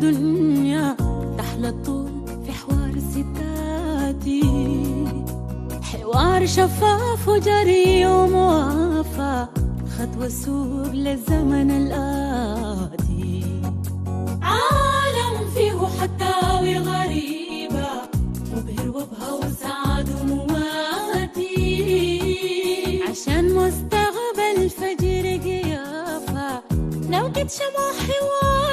الدنيا تحلى الطول في حوار ستاتي، حوار شفاف وجري وموافى، خطوة سوق للزمن الآتي. عالم فيه حكاوي غريبة، مبهر وبهى وسعد ومواتي، عشان مستقبل فجر قيافة، لو قد شمع حوار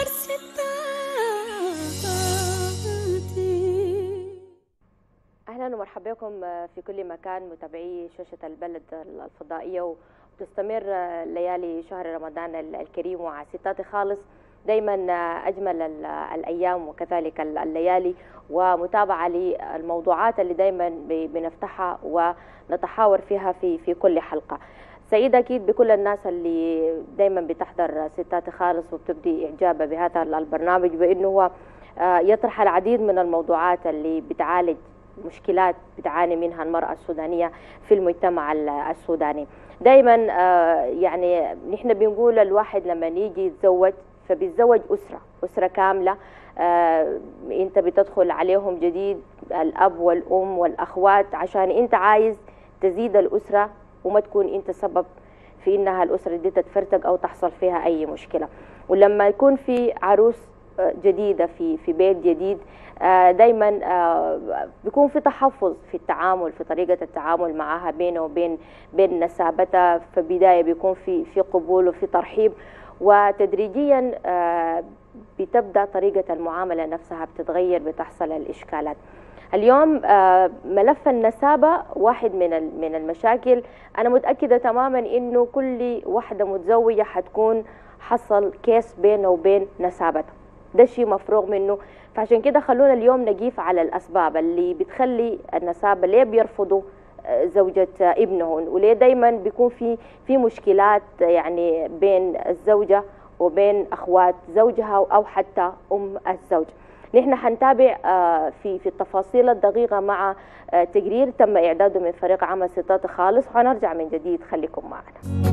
ستاتي. أهلا ومرحبا بكم في كل مكان متابعي شاشة البلد الفضائية، وتستمر ليالي شهر رمضان الكريم مع ستاتي خالص. دايما أجمل الأيام وكذلك الليالي، ومتابعة للموضوعات اللي دايما بنفتحها ونتحاور فيها في كل حلقة. سعيدة أكيد بكل الناس اللي دايما بتحضر ستاتي خالص وبتبدي إعجابها بهذا البرنامج، بأنه هو يطرح العديد من الموضوعات اللي بتعالج مشكلات بتعاني منها المرأة السودانية في المجتمع السوداني. دايما يعني نحن بنقول الواحد لما يجي يتزوج فبيتزوج أسرة كاملة، انت بتدخل عليهم جديد، الأب والأم والأخوات، عشان انت عايز تزيد الأسرة وما تكون انت سبب في انها الأسرة دي تتفرتق أو تحصل فيها أي مشكلة. ولما يكون في عروس جديدة في بيت جديد، دايما بيكون في تحفظ في التعامل، في طريقة التعامل معها بينه وبين نسابتها. في البداية بيكون في قبول وفي ترحيب، وتدريجيا بتبدأ طريقة المعاملة نفسها بتتغير، بتحصل الإشكالات. اليوم ملف النسابة واحد من المشاكل. أنا متأكدة تماما إنه كل واحدة متزوجة حتكون حصل كيس بينه وبين نسابتها، ده شيء مفروغ منه. فعشان كده خلونا اليوم نقيف على الأسباب اللي بتخلي النسابة ليه بيرفضوا زوجة ابنهم، وليه دايما بيكون في مشكلات يعني بين الزوجة وبين أخوات زوجها أو حتى أم الزوج. نحن حنتابع في التفاصيل الدقيقة مع تقرير تم إعداده من فريق عمل ستاتي خالص، وهنرجع من جديد. خليكم معنا.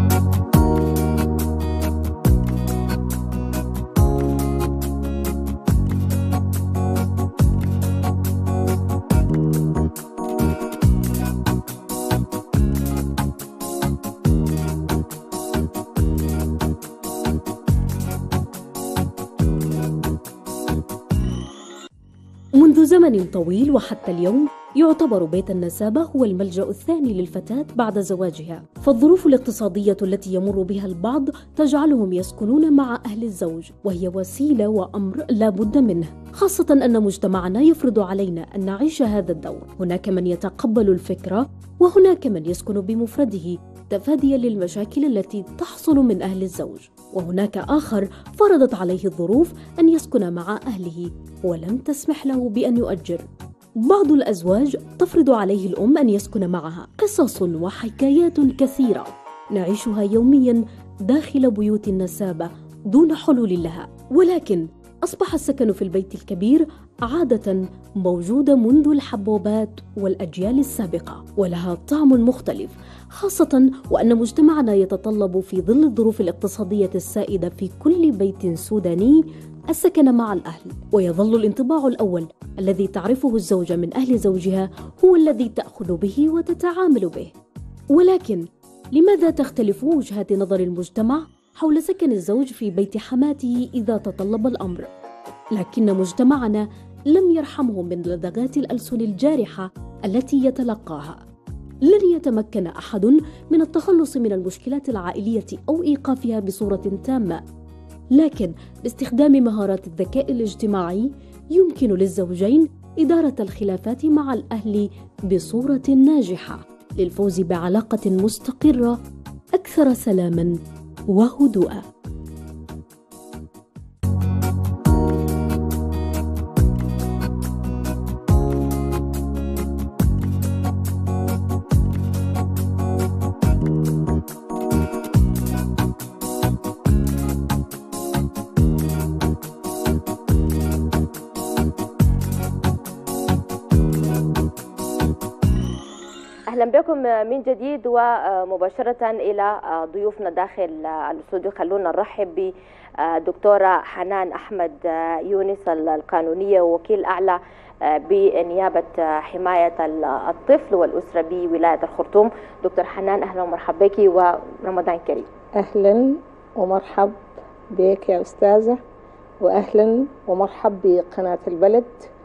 منذ زمن طويل وحتى اليوم يعتبر بيت النسابة هو الملجأ الثاني للفتاة بعد زواجها، فالظروف الاقتصادية التي يمر بها البعض تجعلهم يسكنون مع أهل الزوج، وهي وسيلة وأمر لا بد منه، خاصة أن مجتمعنا يفرض علينا أن نعيش هذا الدور. هناك من يتقبل الفكرة، وهناك من يسكن بمفرده تفاديا للمشاكل التي تحصل من أهل الزوج، وهناك آخر فرضت عليه الظروف أن يسكن مع أهله ولم تسمح له بأن يؤجر. بعض الأزواج تفرض عليه الأم أن يسكن معها. قصص وحكايات كثيرة نعيشها يوميا داخل بيوت النسابة دون حلول لها، ولكن أصبح السكن في البيت الكبير عادة موجودة منذ الحبوبات والأجيال السابقة، ولها طعم مختلف، خاصة وأن مجتمعنا يتطلب في ظل الظروف الاقتصادية السائدة في كل بيت سوداني السكن مع الأهل، ويظل الانطباع الأول الذي تعرفه الزوجة من أهل زوجها هو الذي تأخذ به وتتعامل به. ولكن لماذا تختلف وجهات نظر المجتمع حول سكن الزوج في بيت حماته إذا تطلب الأمر؟ لكن مجتمعنا لم يرحمه من لدغات الألسن الجارحة التي يتلقاها. لن يتمكن أحد من التخلص من المشكلات العائلية أو إيقافها بصورة تامة، لكن باستخدام مهارات الذكاء الاجتماعي يمكن للزوجين إدارة الخلافات مع الأهل بصورة ناجحة للفوز بعلاقة مستقرة أكثر سلاماً وهدوءا. أهلا بكم من جديد ومباشرة إلى ضيوفنا داخل الاستوديو. خلونا نرحب بدكتورة حنان أحمد يونس القانونية ووكيل أعلى بنيابة حماية الطفل والأسرة بولاية الخرطوم. دكتور حنان أهلا ومرحبا بك ورمضان كريم. أهلا ومرحب بك يا أستاذة، وأهلا ومرحب بقناة البلد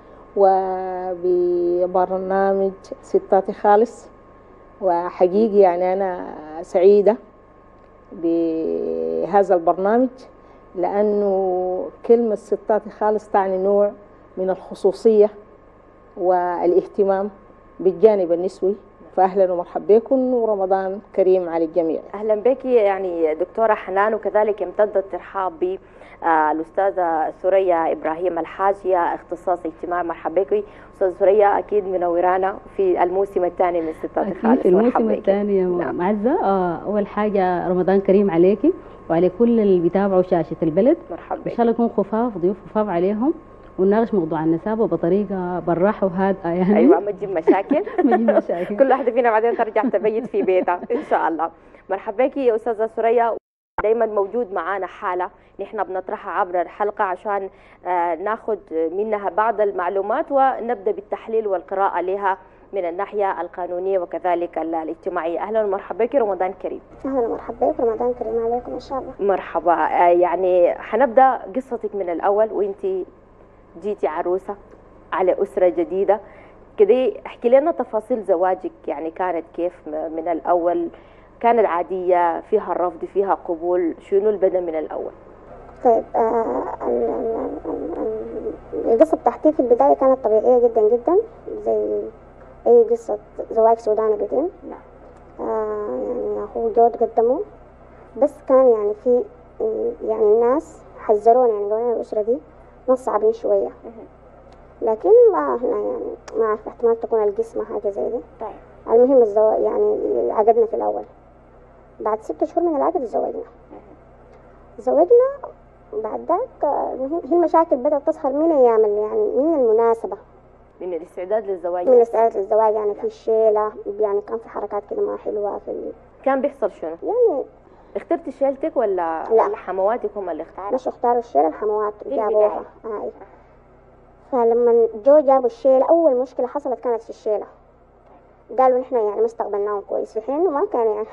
وببرنامج ستاتي خالص. وحقيقي يعني أنا سعيدة بهذا البرنامج، لأنه كلمة ستاتي خالص تعني نوع من الخصوصية والاهتمام بالجانب النسوي. فأهلا ومرحبا بكم ورمضان كريم على الجميع. أهلا بك يعني دكتورة حنان، وكذلك يمتد الترحاب بالأستاذة ثريا إبراهيم الحاجية اختصاص اجتماع. مرحبا بك أستاذة ثريا، أكيد منورانا في الموسم الثاني من ستات خالص. في الموسم الثاني يا معزة. أول حاجة رمضان كريم عليكي وعلى كل اللي بيتابعوا شاشة البلد. مرحبا إن شاء الله يكون خفاف، ضيوف خفاف عليهم، ونناقش موضوع النسابة بطريقة بالراحة وهادئة يعني. أيوة، ما تجيب مشاكل. ما تجيب مشاكل. كل واحدة فينا بعدين ترجع تبيت في بيتها إن شاء الله. مرحبا بك يا أستاذة ثريا. دايما موجود معانا حالة نحن بنطرحها عبر الحلقة عشان ناخذ منها بعض المعلومات ونبدأ بالتحليل والقراءة لها من الناحية القانونية وكذلك الاجتماعية. أهلا ومرحبا بك، رمضان كريم. أهلا ومرحبا بك، رمضان كريم عليكم إن شاء الله. مرحبا. يعني حنبدأ قصتك من الأول، وإنت جيتي عروسة على أسرة جديدة كده. احكي لنا تفاصيل زواجك، يعني كانت كيف من الأول؟ كانت عادية، فيها الرفض، فيها قبول؟ شنو البدء من الأول؟ طيب القصة بتاعتي في البداية كانت طبيعية جدا جدا، زي أي قصة زواج سوداني قديم. يعني أخوه جود قدمه، بس كان يعني في يعني الناس حذروني، يعني قالوا الأسرة دي ناس صعبين شوية، لكن ما احنا يعني ما أعرف، احتمال تكون القسمة حاجة زي دي. طيب المهم الزواج يعني عقدنا في الأول، بعد 6 شهور من العقد زوجنا. بعد ذاك هي المشاكل بدأت تظهر من أيام يعني من المناسبة، من الاستعداد للزواج. من الاستعداد للزواج يعني في الشيلة، يعني كان في حركات كده ما حلوة في كان بيحصل شنو؟ يعني اخترتي شيلتك ولا حمواتك هم اللي اختاروا؟ مش اختاروا الشيلة، الحموات جابوها. فلما جابوا الشيلة، أول مشكلة حصلت كانت في الشيلة. قالوا نحن يعني ما استقبلناهم كويس، في حين ما كان يعني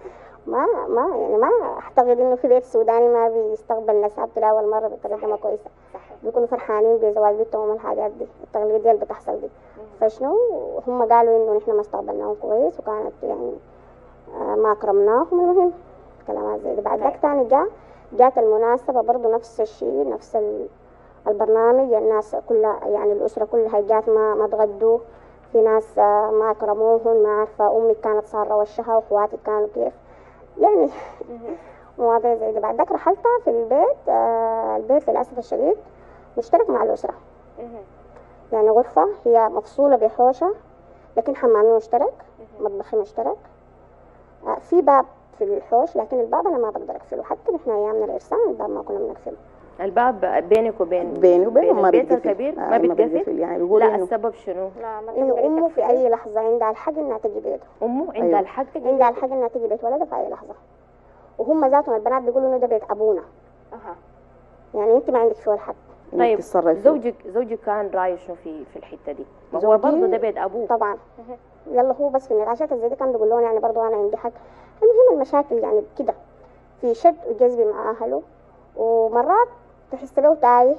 ما اعتقد انه في بيت سوداني ما بيستقبل نسابته لاول مره بطريقه ما كويسه. بيكونوا فرحانين بزواج بنتهم والحاجات دي، التقليديه اللي بتحصل دي. فشنو هم قالوا انه نحن ما استقبلناهم كويس، وكانت يعني ما اكرمناهم. المهم كلامات زي دي. بعد ذاك تاني جات المناسبه برضو نفس الشيء، نفس البرنامج. الناس كلها يعني الاسره كلها جات ما تغدوا، في ناس ما اكرموهم، ما عارفه امي كانت صاره وشها واخواتي كانوا كيف يعني مواضيع زي دي. بعد ذاك رحلتها في البيت. البيت للأسف الشديد مشترك مع الأسرة، يعني غرفة هي مفصولة بحوشة، لكن حمامي مشترك، مطبخي مشترك، في باب في الحوش، لكن الباب أنا ما بقدر أقفله. حتى نحن أيامنا الإرسال الباب ما كنا بنقفله. الباب بينك وبين بيني وبين البيت الكبير ما بيتقفل يعني. لا، السبب شنو؟ إنه أمه في أي لحظة عندها الحق إنها تجي بيته. أمه عندها الحق تجي عندها الحق إنها تجي بيت ولدها في أي لحظة، وهم ذاتهم البنات بيقولوا إنه ده بيت أبونا. يعني أنت ما عندك فيه الحق. طيب زوجك كان رايه شنو في الحتة دي؟ هو برضه ده بيت أبوه طبعا. يلا هو بس في النقاشات زي دي كان بيقول لهم يعني برضه أنا عندي حق. المهم المشاكل يعني كده في شد وجذب مع أهله، ومرات تحس له تايه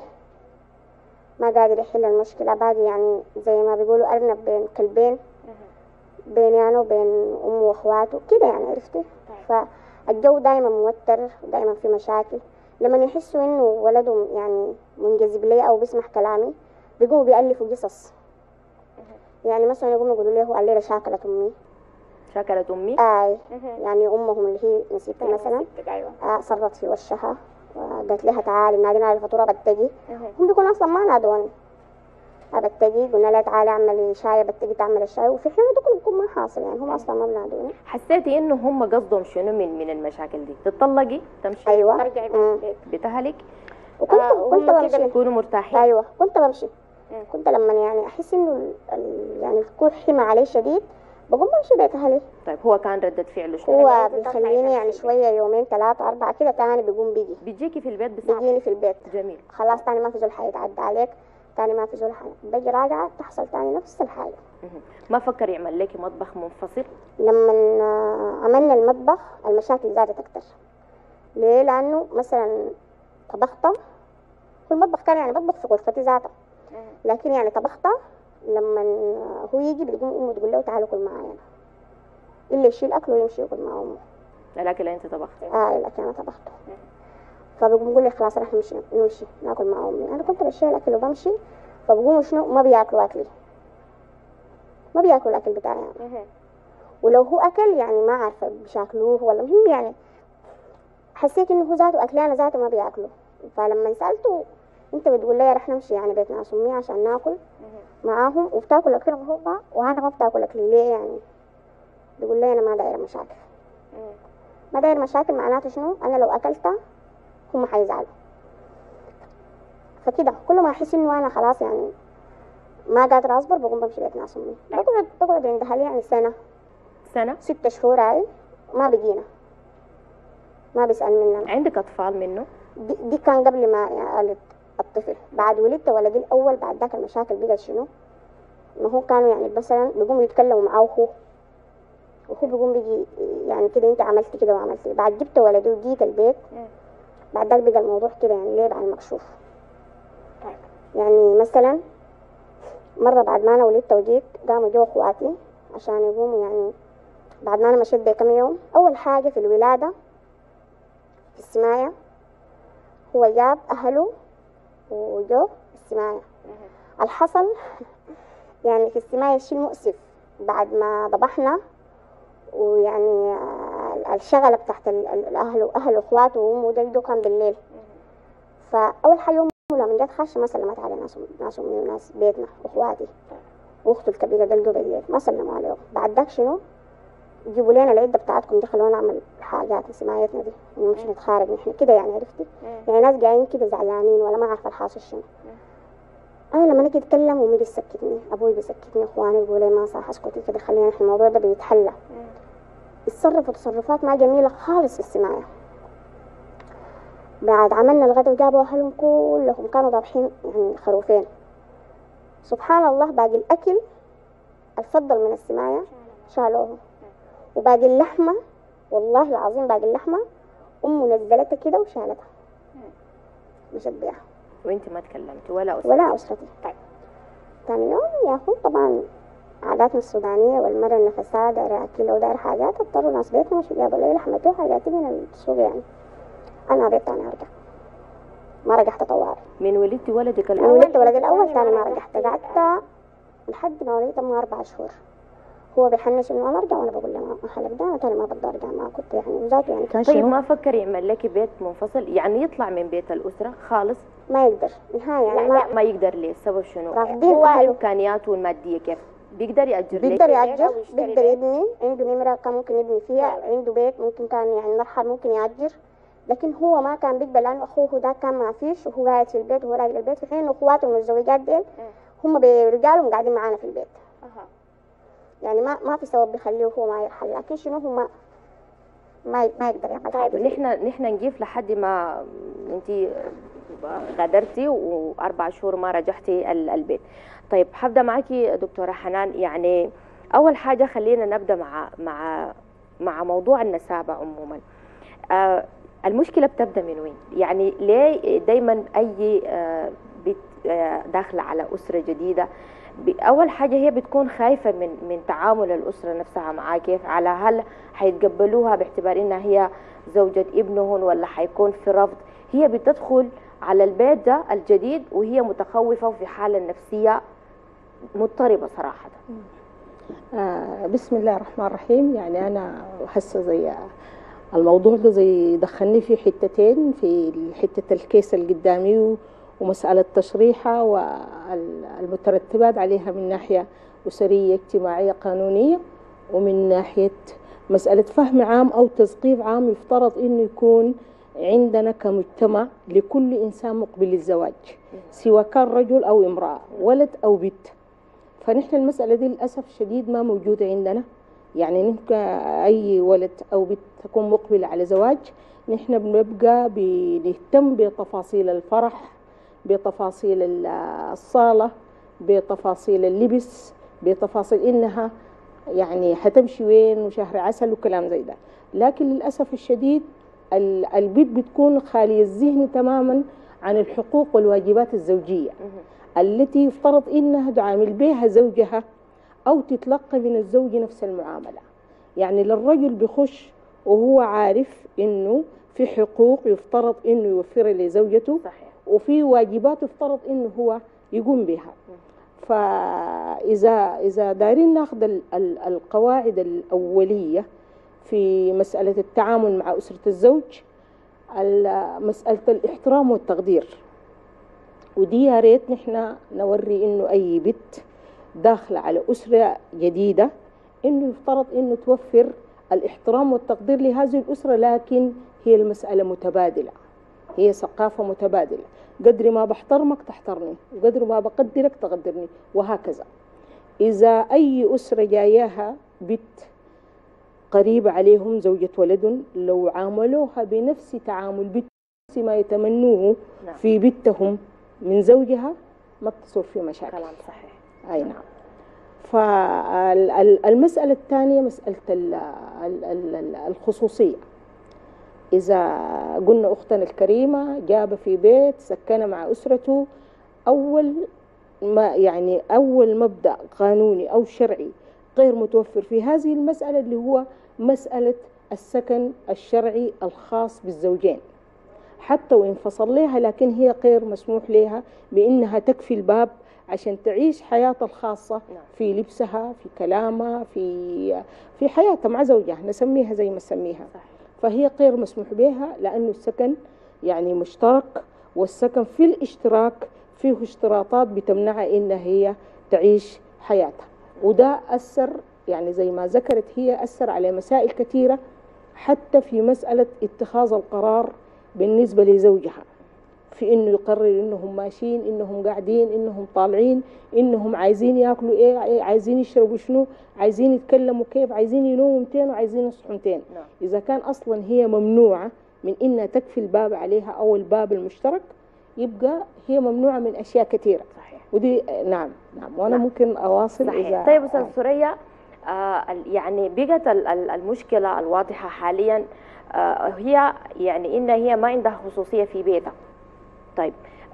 ما قادر يحل المشكلة، باقي يعني زي ما بيقولوا أرنب بين كلبين، بين يعني وبين أمه وأخواته كده يعني، عرفتي؟ فالجو دايما موتر، دايما في مشاكل. لما يحسوا إنه ولدهم يعني منجذب لي أو بيسمع كلامي، بيقوموا بيألفوا قصص. يعني مثلا يقوموا يقولوا لي هو قال لي شاكلت أمي. شاكلت أمي؟ يعني أمهم اللي هي نسيبتي مثلا صرت في وشها وقالت لها تعالي نادينا على الفاتورة بتجي. هم بيكونوا أصلا ما نادوني، بتجي قلنا لها تعالي اعملي شاي، بتجي تعمل الشاي، وفي حين ده كله بيكون ما حاصل يعني، هم اصلا ما بنادوني. حسيتي انه هم قصدهم شنو من المشاكل دي؟ تطلقي تمشي؟ ايوه ترجعي بيت اهلك، وكنت بمشي بيكونوا مرتاحين. ايوه كنت بمشي. كنت لما يعني احس انه يعني الكوع حمى علي شديد بقوم بمشي بيت أهلي. طيب هو كان ردة فعله شنو؟ هو بيخليني يعني شوية يومين 3 4 كده، تاني بيقوم بيجيكي في البيت بساعة؟ بيجيني في البيت. جميل. خلاص تاني ما في زول حيتعدى عليك، تاني ما في زول بجي راجعة تحصل تاني نفس الحاجة. ما فكر يعمل لك مطبخ منفصل؟ لما عملنا المطبخ المشاكل زادت أكتر. ليه؟ لأنه مثلا طبختها، والمطبخ كان يعني بطبخ في غرفتي ذاتها، لكن يعني طبختها لما هو يجي بتقوم أمه تقول له تعالوا كل معايا، اللي يشيل أكله ويمشي ياكل مع أمه. الأكل أنت طبختي؟ الأكل أنا طبخته. فبقوم بقول لي خلاص رح نمشي ناكل مع أمي. أنا كنت بشيل الأكل وبمشي، فبقوموا شنو ما بياكلوا أكلي، ما بياكلوا الأكل بتاعي يعني. ولو هو أكل يعني ما عارفة بيشاكلوه ولا مهم، يعني حسيت إنه هو ذاته أكلي أنا ذاته ما بياكله. فلما سألته أنت بتقول لي رح نمشي يعني بيت ناس أمي عشان ناكل معاهم وبتاكل أكلهم هم وأنا ما بتاكل أكلي ليه يعني؟ بيقول لي أنا ما دايرة مشاكل. ما داير مشاكل معناته شنو؟ أنا لو أكلتها هم حيزعلوا. فكده كل ما أحس إنه أنا خلاص يعني ما قادرة أصبر بقوم بمشي بيت ناس أمي. بقعد عند أهلي يعني سنة 6 شهور هاي ما بقينا، ما بيسأل مننا. عندك أطفال منه؟ دي كان قبل ما ألد الطفل. بعد ولدت ولدي الأول بعد ذاك المشاكل بقت شنو؟ ما هو كانوا يعني مثلا بيقوموا يتكلموا معاه وهو بيقوم بيجي يعني كده انت عملت كده وعملت كده. بعد جبت ولدي وجيت البيت بعد ذاك بقى الموضوع كده يعني ليه بعد المكشوف. يعني مثلا مرة بعد ما أنا ولدت وجيت قاموا جو أخواتي عشان يقوموا يعني بعد ما أنا مشيت بكم يوم. أول حاجة في الولادة في السماية هو جاب أهله وجو السماية. الحصل يعني في السماية شيء مؤسف بعد ما ضبحنا، ويعني الشغلة بتاعت الأهل وأهل أخواته وأمه ده كان بالليل. فأول حاجة أمه لما جت خاشة ما سلمت على ناس أمي وناس بيتنا وأخواتي وأخته الكبيرة دلقوا بالليل ما سلموا عليهم. بعد ذاك شنو جيبوا لنا العدة بتاعتكم دي خلونا نعمل حاجات في سمايتنا دي مش نتخارج نحن كده يعني عرفتي يعني ناس جايين كده زعلانين ولا ما عارفة الحاصل شنو. أنا لما نجي أتكلم أمي بيسكتني، أبوي بيسكتني، إخواني يقولوا لي ما صح اسكتي كده خلينا نحن الموضوع ده بيتحلى. اتصرفوا تصرفات ما جميلة خالص في السماية. بعد عملنا الغدا وجابوا أهلهم كلهم كانوا ضابحين يعني خروفين. سبحان الله باقي الأكل الفضل من السماية شالوه، وباقي اللحمة والله العظيم باقي اللحمة أمه نزلتها كده وشالتها مشت بيها. وانت ما تكلمتي ولا أسرتي؟ طيب ثاني يوم يا أخو طبعا عاداتنا السودانية والمرة النفساء دايرة أكل ودايرة حاجات اضطروا ناس بيتنا مش جابوا لي لحمتي وحاجاتي من السوق يعني. أنا بيت تاني أرجع ما رجعت طوال. من ولدتي ولدك الأول؟ من ولدت ولدي الأول تاني ما رجعت، قعدت لحد ما ولدت 4 شهور. هو بيحنش انه انا ارجع وانا بقول له ما حلق ده انا تاني ما بقدر ارجع ما كنت يعني ذاته يعني كان طيب ما فكر يعمل لك بيت منفصل يعني يطلع من بيت الأسرة خالص؟ ما يقدر نهائيا يعني لا ما يقدر ليه؟ السبب شنو؟ هو إمكانياته المادية كيف؟ بيقدر يأجر لك؟ بيقدر يبني، عنده نمرة كان ممكن يبني فيها، عنده بيت ممكن كان يعني مرحل ممكن يأجر، لكن هو ما كان بيقبل لأنه أخوه ده كان ما فيش وهو قاعد في البيت وهو راجل البيت، في حين أخواته المتزوجات ديل هم برجالهم قاعدين معانا في البيت. يعني ما في سبب بيخليه هو ما يرحل، لكن شنو هو ما يقدر يعمل حاجة. طيب نحن نجيف لحد ما انت غادرتي و4 شهور ما رجعتي البيت. طيب حبدا معاكي دكتورة حنان، يعني أول حاجة خلينا نبدأ مع موضوع النسابة عموما. المشكلة بتبدأ من وين؟ يعني ليه دايما أي بيت داخلة على أسرة جديدة أول حاجة هي بتكون خايفة من تعامل الأسرة نفسها معاه كيف، على هل حيتقبلوها باعتبار إنها هي زوجة ابنهم ولا حيكون في رفض. هي بتدخل على البيت ده الجديد وهي متخوفة وفي حالة نفسية مضطربة صراحة. بسم الله الرحمن الرحيم. يعني أنا حاسة زي الموضوع ده زي دخلني في حتتين، في حتة الكيس اللي قدامي ومسألة تشريحها والمترتبات عليها من ناحية أسرية اجتماعية قانونية، ومن ناحية مسألة فهم عام أو تثقيف عام يفترض إنه يكون عندنا كمجتمع لكل إنسان مقبل للزواج سواء كان رجل أو امرأة ولد أو بنت. فنحن المسألة دي للأسف شديد ما موجودة عندنا يعني نبقى أي ولد أو بنت تكون مقبلة على زواج، نحن بنبقى بنهتم بتفاصيل الفرح، بتفاصيل الصالة، بتفاصيل اللبس، بتفاصيل إنها يعني حتمشي وين وشهر عسل وكلام زي ده. لكن للأسف الشديد البنت بتكون خالية الذهن تماما عن الحقوق والواجبات الزوجية التي يفترض إنها تعامل بها زوجها أو تتلقى من الزوج نفس المعاملة. يعني للرجل بيخش وهو عارف إنه في حقوق يفترض إنه يوفرها لزوجته، صحيح، وفي واجبات يفترض إنه هو يقوم بها. فإذا دايرين ناخذ القواعد الأولية في مسألة التعامل مع أسرة الزوج، مسألة الاحترام والتقدير، ودي يا ريت نحن نوري إنه أي بنت داخلة على أسرة جديدة إنه يفترض إنه توفر الاحترام والتقدير لهذه الأسرة، لكن هي المسألة متبادلة، هي ثقافة متبادلة، قدر ما بحترمك تحترني وقدر ما بقدرك تقدرني وهكذا. إذا أي أسرة جاياها بنت قريبة عليهم زوجة ولد، لو عاملوها بنفس تعامل بنفس ما يتمنوه في بنتهم من زوجها ما بتصير في مشاكل. كلام صحيح. أي نعم. فالمسألة الثانية مسألة الخصوصية. إذا قلنا أختنا الكريمة جاب في بيت سكن مع أسرته، أول مبدأ قانوني أو شرعي غير متوفر في هذه المسألة اللي هو مسألة السكن الشرعي الخاص بالزوجين. حتى وإن فصل لها لكن هي غير مسموح لها بأنها تكفي الباب عشان تعيش حياتها الخاصة في لبسها، في كلامها، في حياتها مع زوجها، نسميها زي ما نسميها. فهي غير مسموح بها لأنه السكن يعني مشترك، والسكن في الاشتراك فيه اشتراطات بتمنعها إن هي تعيش حياتها. وده أثر يعني زي ما ذكرت هي أثر على مسائل كثيرة، حتى في مسألة اتخاذ القرار بالنسبة لزوجها في إنه يقرر إنهم ماشيين، إنهم قاعدين، إنهم طالعين، إنهم عايزين يأكلوا إيه، عايزين يشربوا شنو، عايزين يتكلموا كيف، عايزين ينوموا متين وعايزين يصحوا متين. إذا كان أصلا هي ممنوعة من إنها تكفي الباب عليها أو الباب المشترك، يبقى هي ممنوعة من أشياء كثيرة. صحيح. ودي نعم وأنا ممكن أواصل. صحيح. إذا طيب أستاذ ثريا، يعني بقت المشكلة الواضحة حاليا هي يعني إن هي ما عندها خصوصية في بيتها. طيب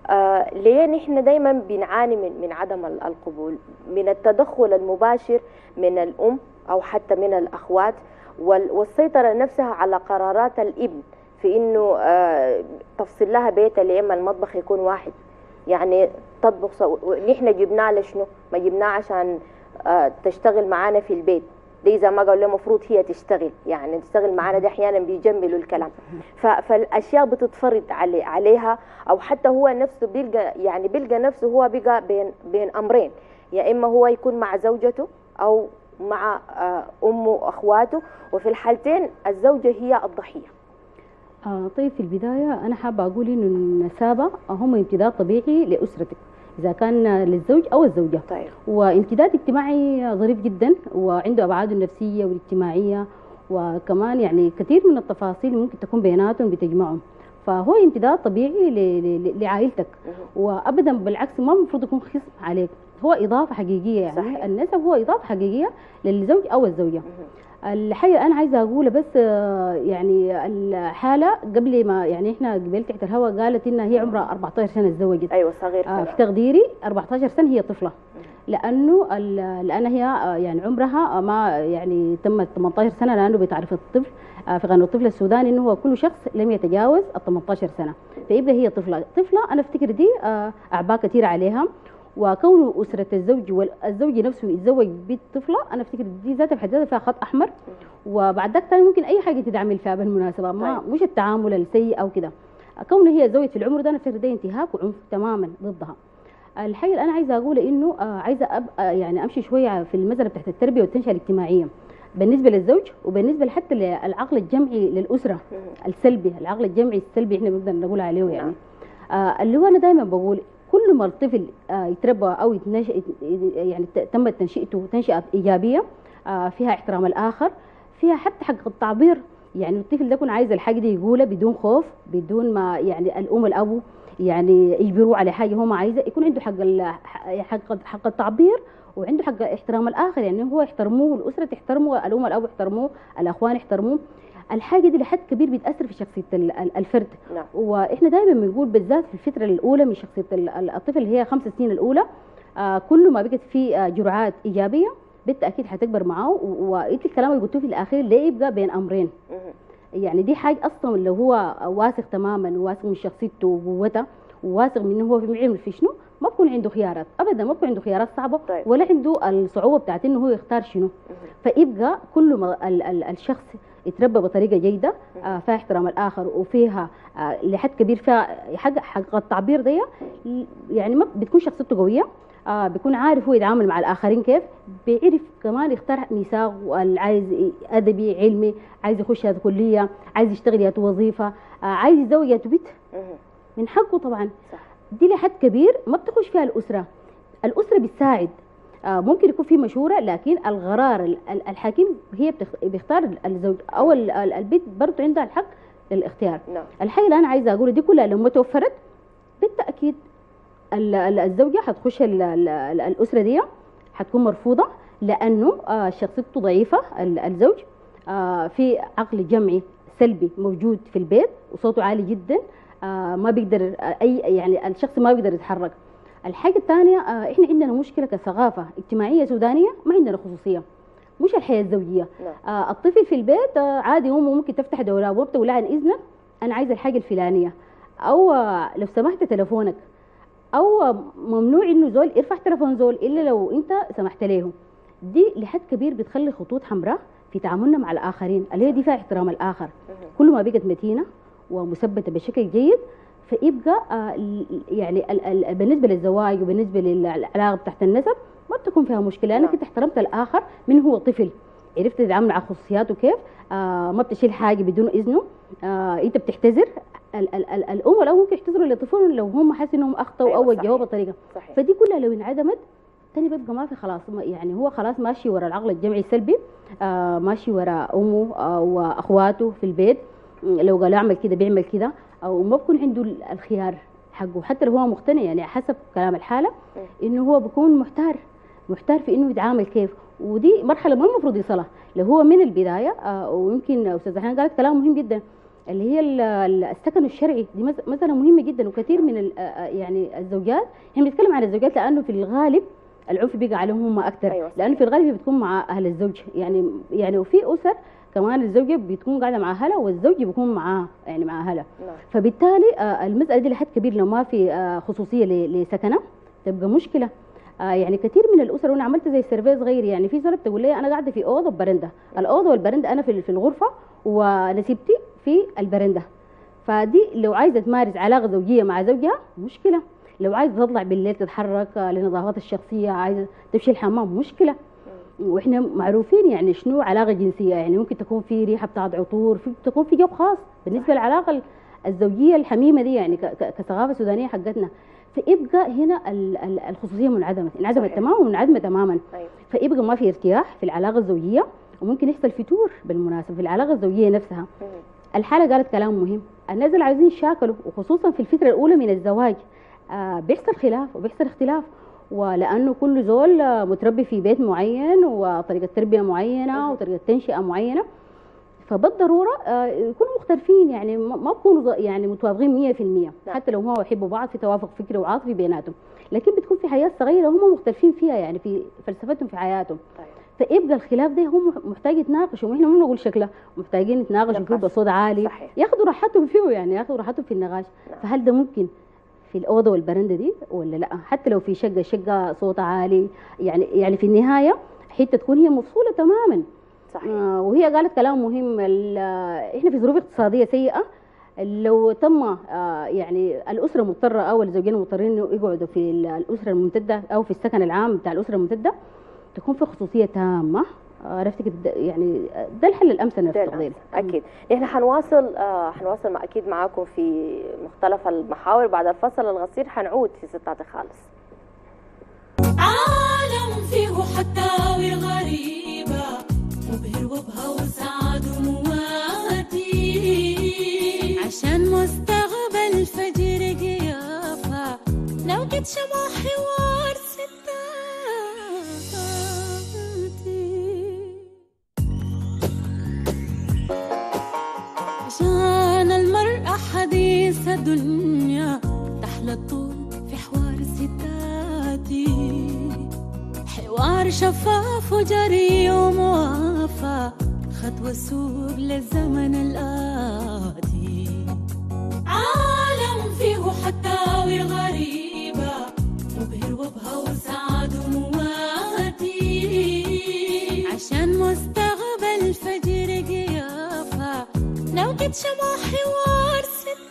ليه نحن دايما بنعاني من عدم القبول، من التدخل المباشر من الأم أو حتى من الأخوات، والسيطرة نفسها على قرارات الابن في إنه تفصل لها بيتها لما المطبخ يكون واحد، يعني تطبخ نحن جبناها لشنو؟ ما جبناها عشان تشتغل معانا في البيت، دي إذا ما قالوا المفروض هي تشتغل، يعني تشتغل معانا، ده أحيانا بيجملوا الكلام. فالأشياء بتتفرض عليها، أو حتى هو نفسه بيلقى نفسه هو بقى بين أمرين، يا إما هو يكون مع زوجته أو مع أمه وأخواته، وفي الحالتين الزوجة هي الضحية. طيب في البداية أنا حابة أقول إنه النسابة هم امتداد طبيعي لأسرتك، إذا كان للزوج أو الزوجة. طيب. وامتداد اجتماعي ظريف جدا وعنده أبعاده النفسية والاجتماعية، وكمان يعني كثير من التفاصيل ممكن تكون بيناتهم بتجمعهم، فهو امتداد طبيعي لعائلتك، وأبدا بالعكس ما المفروض يكون خصم عليك، هو إضافة حقيقية. يعني صحيح. النسب هو إضافة حقيقية للزوج أو الزوجة. الحقيقة أنا عايزة أقول بس يعني الحالة قبل ما يعني إحنا قبل تحت الهواء قالت إنها هي عمرها 14 سنة تزوجت. أيوة صغير. في تقديري 14 سنة هي طفلة، لأن هي يعني عمرها ما يعني تمت 18 سنة، لأنه بتعرف الطفل في قانون الطفل السوداني إنه هو كل شخص لم يتجاوز 18 سنة، فيبقى هي طفلة. أنا أفتكر دي أعباء كثيرة عليها، وكون أسرة الزوج والزوج نفسه يتزوج بالطفلة أنا أفتكر دي ذاتها في حد ذاتها فيها خط أحمر، وبعد ذاك ثاني ممكن أي حاجة تتعامل فيها بالمناسبة، ما مش التعامل السيء أو كده. كونه هي زوجت في العمر ده أنا أفتكر ده انتهاك وعنف تماما ضدها. الحقيقة اللي أنا عايزة أقوله إنه عايزة يعني أمشي شوية في المسألة بتاعت التربية والتنشئة الاجتماعية بالنسبة للزوج، وبالنسبة حتى للعقل الجمعي للأسرة السلبي، العقل الجمعي السلبي إحنا بنقدر نقول عليه يعني. اللي هو أنا دائما بقول كل ما الطفل يتربى او يعني تمت تنشئته تنشئه ايجابيه، فيها احترام الآخر، فيها حتى حق التعبير. يعني الطفل ده يكون عايز الحاجة دي يقولها بدون خوف، بدون ما يعني الأم والأبو يعني يجبروه على حاجة هو ما عايزة. يكون عنده حق التعبير، وعنده حق احترام الآخر، يعني هو يحترموه، الأسرة تحترمه، الأم والأبو يحترموه، الأخوان يحترموه. الحاجة دي لحد كبير بتأثر في شخصية الفرد. نعم. وإحنا دائما بنقول بالذات في الفترة الأولى من شخصية الطفل اللي هي 5 سنين الأولى، كل ما بقت في جرعات إيجابية بالتأكيد حتكبر معاه. وإنت الكلام اللي قلتوه في الأخير لا يبقى بين أمرين. يعني دي حاجة أصلا لو هو واثق تماما، واثق من شخصيته وقوته، وواثق من إنه هو في علم في شنو، ما بكون عنده خيارات أبدا، ما بكون عنده خيارات صعبة. ولا عنده الصعوبة بتاعت إنه هو يختار شنو. فيبقى كل ما الشخص يتربى بطريقة جيدة فيها احترام الآخر، وفيها لحد كبير فيها حق التعبير دي، يعني ما بتكون شخصيته قوية، بيكون عارف هو يتعامل مع الآخرين كيف، بيعرف كمان يختار ميثاق، عايز أدبي علمي، عايز يخش هذه كلية، عايز يشتغل يا وظيفة، عايز يتزوج يا بيت، من حقه طبعا. دي لحد كبير ما بتخش فيها الأسرة بتساعد، ممكن يكون في مشورة، لكن القرار الحاكم هي بيختار الزوج أو البيت برضه عندها الحق للاختيار. الحاجة اللي أنا عايزة أقولها دي كلها لما توفرت بالتأكيد الزوجة حتخش الأسرة دي حتكون مرفوضة، لأنه شخصيته ضعيفة. الزوج في عقل جمعي سلبي موجود في البيت، وصوته عالي جدا، ما بيقدر يعني الشخص ما بيقدر يتحرك. الحاجة الثانية، احنا عندنا مشكلة كثقافة اجتماعية سودانية، ما عندنا خصوصية، مش الحياة الزوجية. الطفل في البيت عادي أمه ممكن تفتح دولاب وبتقول لها عن إذنك أنا عايزة الحاجة الفلانية، أو لو سمحت تلفونك، أو ممنوع إنه زول يرفع تلفون زول إلا لو أنت سمحت له. دي لحد كبير بتخلي خطوط حمراء في تعاملنا مع الآخرين، اللي هي دي فيها احترام الآخر. كل ما بقت متينة ومثبتة بشكل جيد، فيبقى يعني بالنسبة للزواج وبالنسبة للعلاقة تحت النسب ما بتكون فيها مشكلة، لأنك أنت احترمت الآخر من هو طفل، عرفت تتعامل مع خصوصياته كيف، ما بتشيل حاجة بدون إذنه، أنت بتحتذر. الأم والأب ممكن يحتذروا لطفلهم لو هم حاسين إنهم أخطأوا أو وجهوه بطريقة. فدي كلها لو انعدمت تاني بيبقى ما في خلاص، يعني هو خلاص ماشي ورا العقل الجمعي السلبي، ماشي ورا أمه وأخواته في البيت، لو قالوا اعمل كده بيعمل كده، أو ما بكون عنده الخيار حقه حتى لو هو مقتنع. يعني حسب كلام الحالة إنه هو بيكون محتار في إنه يتعامل كيف. ودي مرحلة ما المفروض يصلها لو هو من البداية. ويمكن أستاذ حنان قالت كلام مهم جدا، اللي هي السكن الشرعي، دي مسألة مهمة جدا. وكثير من يعني الزوجات، احنا بنتكلم عن الزوجات لأنه في الغالب العنف بيقع عليهم هم أكثر، لأنه في الغالب هي بتكون مع أهل الزوج، يعني وفي أسر كمان الزوجة بتكون قاعدة مع أهلها والزوج بيكون معاه يعني مع أهلها. فبالتالي المسألة دي لحد كبير لو ما في خصوصية لسكنها تبقى مشكلة. يعني كثير من الأسر، وأنا عملت زي سيرفي صغير، يعني في زوجة بتقول لي أنا قاعدة في أوضة وبرندة، الأوضة والبرندة أنا في الغرفة ونسيبتي في البرندة. فدي لو عايزة تمارس علاقة زوجية مع زوجها مشكلة، لو عايزة تطلع بالليل تتحرك لنظافات الشخصية، عايزة تمشي الحمام مشكلة. واحنا معروفين يعني شنو علاقة جنسية، يعني ممكن تكون في ريحة بتاعت عطور، تكون في جو خاص بالنسبة للعلاقة الزوجية الحميمة دي، يعني كثقافة سودانية حقتنا. فيبقى هنا الخصوصية انعدمت تماما ومنعدمة تماما. فيبقى ما في ارتياح في العلاقة الزوجية، وممكن يحصل فتور بالمناسبة في العلاقة الزوجية نفسها. الحالة قالت كلام مهم، الناس اللي عايزين يشاكلوا وخصوصا في الفترة الأولى من الزواج بيحصل خلاف وبيحصل اختلاف، ولأنه كل زول متربي في بيت معين وطريقة تربية معينة وطريقة تنشئة معينة، فبالضرورة يكونوا مختلفين، يعني ما بيكونوا يعني متوافقين 100%، حتى لو هو يحبوا بعض في توافق فكري وعاطفي بيناتهم، لكن بتكون في حياة صغيرة هم مختلفين فيها، يعني في فلسفتهم في حياتهم. فيبقى الخلاف ده هم محتاج يتناقشوا، واحنا ما بنقول شكله، محتاجين يتناقشوا فيه بصوت عالي، ياخذوا راحتهم فيه، يعني ياخذوا راحتهم في النقاش. فهل ده ممكن في الأوضة والبرندة دي ولا لا؟ حتى لو في شقة صوت عالي، يعني في النهاية حتى تكون هي مفصولة تماما. صحيح. وهي قالت كلام مهم، احنا في ظروف اقتصادية سيئة، لو تم يعني الأسرة مضطرة أو الزوجين مضطرين إنه يقعدوا في الأسرة الممتدة أو في السكن العام بتاع الأسرة الممتدة، تكون في خصوصية تامة. عرفتي يعني ده الحل الامثل للتفضيل. اكيد احنا حنواصل اكيد معاكم في مختلف المحاور. بعد الفصل القصير حنعود في ستاتي خالص. عالم فيه حكاوي غريبه مبهر وابهى وسعد ومواتي عشان مستقبل فجر قيافة لو قد شمع حوار ستاتي عشان المرأة حديثة دنيا تحلى الطول في حوار ستاتي حوار شفاف وجري وموافى خطوة سوق للزمن الآتي عالم فيه حكاوي غريبة مبهر وابهى وسعد ومواتي عشان مستقبل فجر قيافة لو قد شمع حوار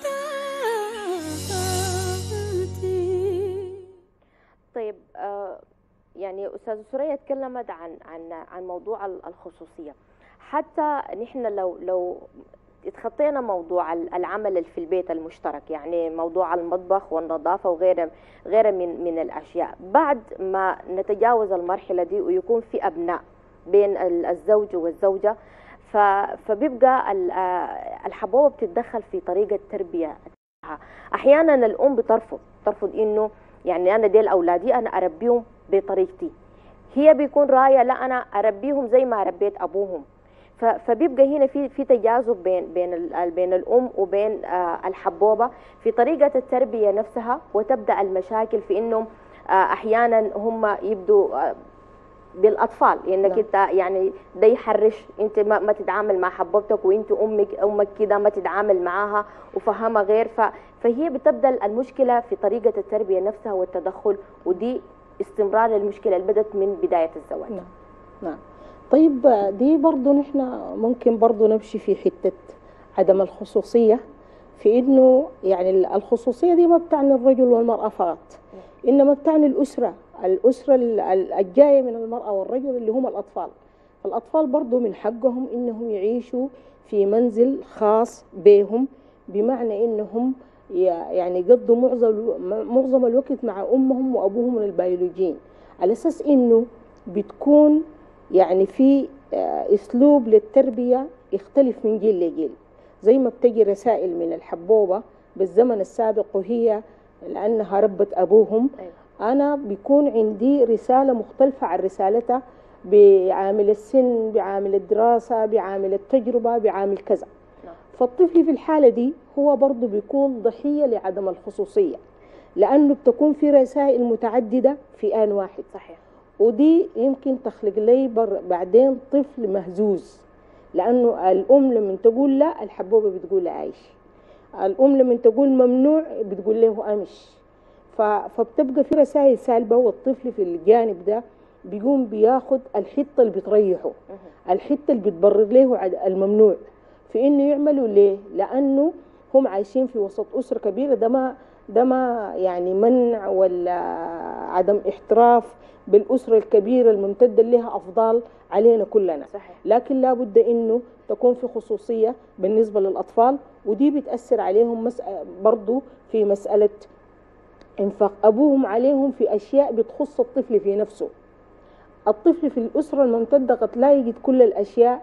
ستاتي. طيب يعني أستاذة سوريا تكلمت عن موضوع الخصوصية. حتى نحن لو اتخطينا موضوع العمل في البيت المشترك، يعني موضوع المطبخ والنظافة وغيره من الأشياء، بعد ما نتجاوز المرحلة دي ويكون في أبناء بين الزوج والزوجة، فبيبقى الحبوبة بتتدخل في طريقة تربية. أحيانا الأم بترفض إنه يعني أنا ديل أولادي أنا أربيهم بطريقتي، هي بيكون راية لا أنا أربيهم زي ما ربيت أبوهم. فبيبقى هنا في تجاذب بين الأم وبين الحبوبة في طريقة التربية نفسها، وتبدأ المشاكل في إنهم أحيانا هم يبدوا بالاطفال، انك انت يعني ده يحرش، انت ما تتعامل مع حبوبتك، وانت امك كده ما تتعامل معاها وفهمها غير. فهي بتبدا المشكله في طريقه التربيه نفسها والتدخل، ودي استمرار المشكله اللي بدت من بدايه الزواج. نعم. طيب دي برضو نحن ممكن برضو نمشي في حته عدم الخصوصيه، في انه يعني الخصوصيه دي ما بتعني الرجل والمراه فقط، انما بتعني الاسره الجايه من المراه والرجل اللي هم الاطفال. الأطفال برضو من حقهم إنهم يعيشوا في منزل خاص بهم، بمعنى إنهم يعني يقضوا معظم الوقت مع أمهم وأبوهم البيولوجيين، على أساس إنه بتكون يعني في أسلوب للتربية يختلف من جيل لجيل. زي ما بتجي رسائل من الحبوبة بالزمن السابق وهي لأنها ربت أبوهم، أنا بيكون عندي رسالة مختلفة عن رسالتها بعامل السن، بعامل الدراسة، بعامل التجربة، بعامل كذا. فالطفل في الحالة دي هو برضو بيكون ضحية لعدم الخصوصية، لأنه بتكون في رسائل متعددة في آن واحد. صحيح. ودي يمكن تخلق لي بعدين طفل مهزوز، لأنه الأم لما تقول لا الحبوبة بتقول عايش، الأم لما تقول ممنوع بتقول له أمش، فبتبقى في رسائل سالبة، والطفل في الجانب ده بيقوم بياخد الحتة اللي بتريحه، الحتة اللي بتبرر له الممنوع في إنه يعملوا. ليه؟ لأنه هم عايشين في وسط أسرة كبيرة، ده ما يعني منع ولا عدم احتراف بالأسرة الكبيرة الممتدة اللي لها أفضال علينا كلنا. صحيح. لكن لابد إنه تكون في خصوصية بالنسبة للأطفال، ودي بتأثر عليهم برضو في مسألة انفاق أبوهم عليهم في أشياء بتخص الطفل في نفسه. الطفل في الأسرة الممتدة قد لا يجد كل الأشياء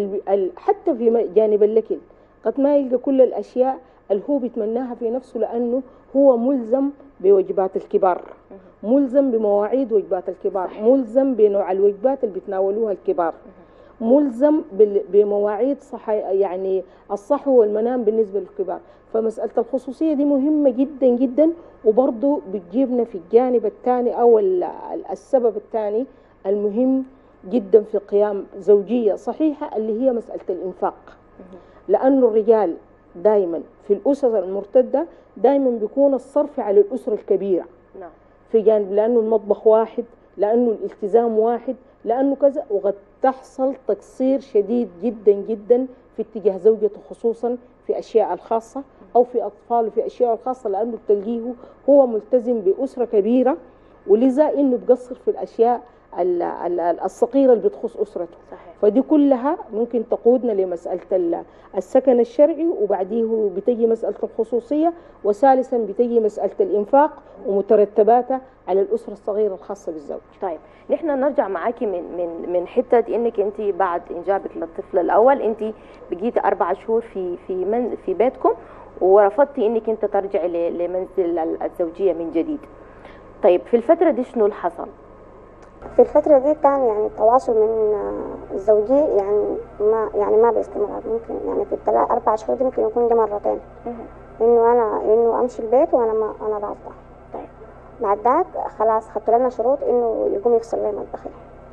حتى في جانب الأكل قد ما يلقى كل الأشياء اللي هو بيتمناها في نفسه، لأنه هو ملزم بوجبات الكبار، ملزم بمواعيد وجبات الكبار، ملزم بنوع الوجبات اللي بيتناولوها الكبار، ملزم بمواعيد يعني الصحو والمنام بالنسبة للكبار. فمسألة الخصوصية دي مهمة جدا جدا، وبرضو بتجيبنا في الجانب الثاني أو السبب الثاني المهم جدا في قيام زوجية صحيحة، اللي هي مسألة الإنفاق. لأن الرجال دائما في الأسر المرتدة دائما بيكون الصرف على الأسرة الكبيرة في جانب، لأنه المطبخ واحد، لأنه الالتزام واحد، لأنه كذا، وقد تحصل تقصير شديد جدا جدا في اتجاه زوجته، خصوصا في أشياء الخاصة أو في أطفاله في أشياء الخاصة، لأنه بتلقيه هو ملتزم بأسرة كبيرة، ولذا إنه بقصر في الأشياء الصغيرة اللي بتخص أسرته. صحيح. فدي كلها ممكن تقودنا لمسألة السكن الشرعي، وبعديه بتجي مسألة الخصوصية، وثالثا بتجي مسألة الإنفاق ومترتباتها على الأسرة الصغيرة الخاصة بالزوج. طيب نحن نرجع معاكي من حته انك انت بعد انجابك للطفل الاول انت بقيتي 4 شهور في بيتكم، ورفضتي انك انت ترجعي لمنزل الزوجيه من جديد. طيب في الفتره دي شنو اللي حصل؟ في الفترة دي كان يعني التواصل من الزوجي يعني ما باستمرار، ممكن يعني في 4 شهور دي ممكن يكون ده مرتين، انه امشي البيت انا رافضة. طيب بعد ذاك خلاص خدت لنا شروط انه يقوم يفصل لي مطبخي.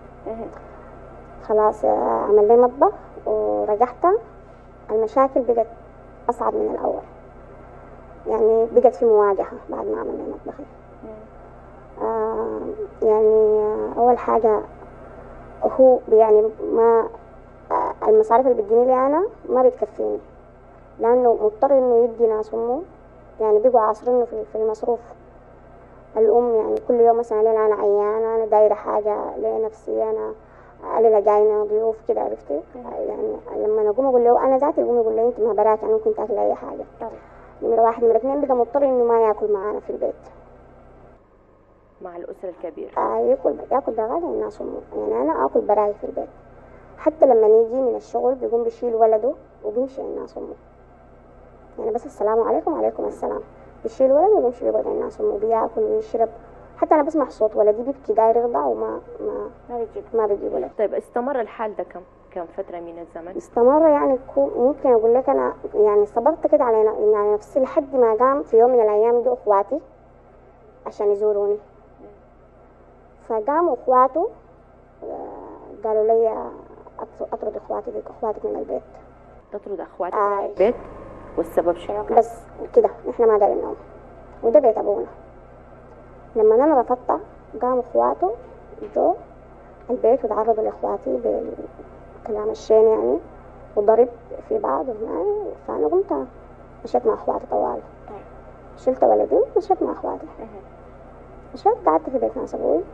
خلاص عمل لي مطبخ ورجعت. المشاكل بقت اصعب من الاول، يعني بقت في مواجهة بعد ما عمل لي مطبخي. يعني أول حاجة هو يعني ما المصاريف اللي بتجيني لي أنا ما بتكفيني، لأنه مضطر إنه يدي ناس أمه، يعني بيقوا عاصرينه في المصروف. الأم يعني كل يوم مثلا ليلة أنا عيانة، أنا دايرة حاجة لنفسي، أنا ليلة جاينا ضيوف كده، عرفتي؟ يعني لما أقوم أقول له أنا ذاتي، يقوم يقول لي أنت ما براك، يعني ممكن تاكل أي حاجة. نمرة 1. نمرة 2 بقى مضطر إنه ما ياكل معانا في البيت مع الاسره الكبيره. ياكل بغالي الناس امه، يعني انا اكل براي في البيت. حتى لما يجي من الشغل بيقوم بيشيل ولده وبيمشي الناس امه، يعني بس السلام عليكم وعليكم السلام، بيشيل ولده وبيمشي بيقعد الناس امه، بياكل ويشرب. حتى انا بسمع صوت ولدي بيبكي داير يرضع وما ما بيجيب ولد. طيب استمر الحال ده كم فتره من الزمن؟ استمر يعني ممكن اقول لك انا يعني صبرت كده على يعني نفسي لحد ما قام في يوم من الايام جو اخواتي عشان يزوروني. فقاموا اخواته قالوا لي اطرد اخواتك من البيت. تطرد اخواتك من البيت؟ والسبب شنو؟ بس كده احنا ما دارينهم، وده بيت ابونا. لما انا رفضت قاموا اخواته جو البيت وتعرضوا لاخواتي بالكلام الشين يعني، وضرب في بعض وهنا. فانا قمت مشيت مع اخواتي طوال، شلت ولدي ومشيت مع اخواتي. مشيت قعدت في بيت ناس ابوي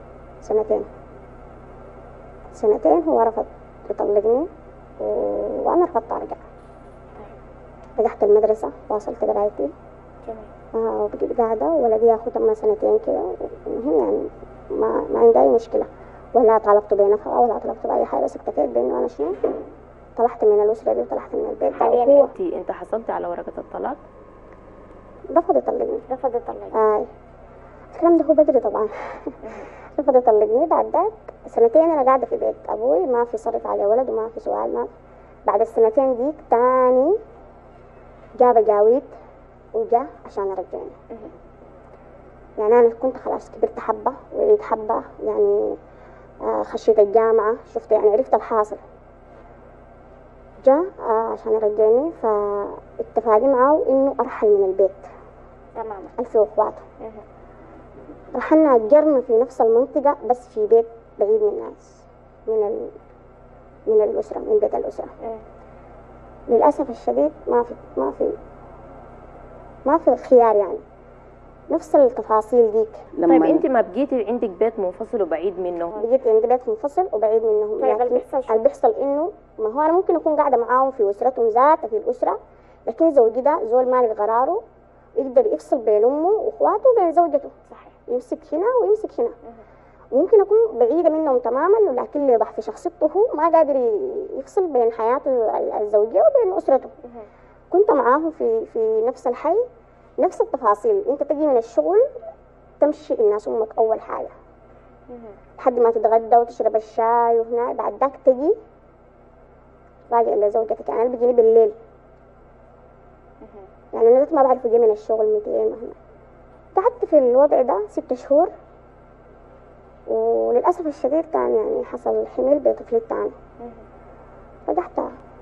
سنتين. هو رفض يطلقني وانا رفضت ارجع. رجعت المدرسة، واصلت قرايتي وبقيت قاعدة، ولدي ياخد أما 2 سنين كده. المهم يعني ما عندي أي مشكلة، ولا طالبت بنفقة ولا طلبت بأي حاجة، بس اكتفيت بأنه أنا شنو طلعت من الأسرة دي وطلعت من البيت. حاليا انت حصلتي على ورقة الطلاق؟ رفض يطلقني. الكلام ده هو بدري طبعا. رفض يطلقني. بعد ذاك 2 سنين أنا قاعدة في بيت أبوي، ما في صرف على ولد وما في سؤال. ما بعد 2 سنين ديك تاني جاب جاويد وجا عشان يرجعني. يعني أنا كنت خلاص كبرت حبة وعيد حبة، يعني خشيت الجامعة، شفت يعني عرفت الحاصل. جا عشان يرجعني، فاتفاقي معه إنه أرحل من البيت تماما. ألفي وأخواته رحلنا أجرنا في نفس المنطقة، بس في بيت بعيد من الناس، من الأسرة، من بيت الأسرة. للأسف الشديد ما في خيار، يعني نفس التفاصيل ديك. طيب انت ما بقيتي عندك بيت منفصل وبعيد منه؟ بقيت عندي بيت منفصل وبعيد منهم. طيب اللي بيحصل انه ما هو انا ممكن اكون قاعده معاهم في اسرتهم ذات في الاسره، لكن زوجي ده زول مالك قراره يقدر يفصل بين امه واخواته وبين زوجته. صحيح. يمسك هنا ويمسك هنا. ممكن اكون بعيده منهم تماما، ولكن اللي يضح في شخصيته هو ما قادر يفصل بين حياته الزوجيه وبين اسرته. كنت معاهم في نفس الحي، نفس التفاصيل. انت تجي من الشغل تمشي الناس امك اول حاجه لحد ما تتغدى وتشرب الشاي، وهنا بعد ذاك تجي راجع لزوجتك. يعني انا بيجيني بالليل، يعني انا ما بعرف اجي من الشغل 200 مهما. قعدت في الوضع ده 6 شهور، وللاسف الشديد كان يعني حصل حمل بطفلي الثاني. رجعت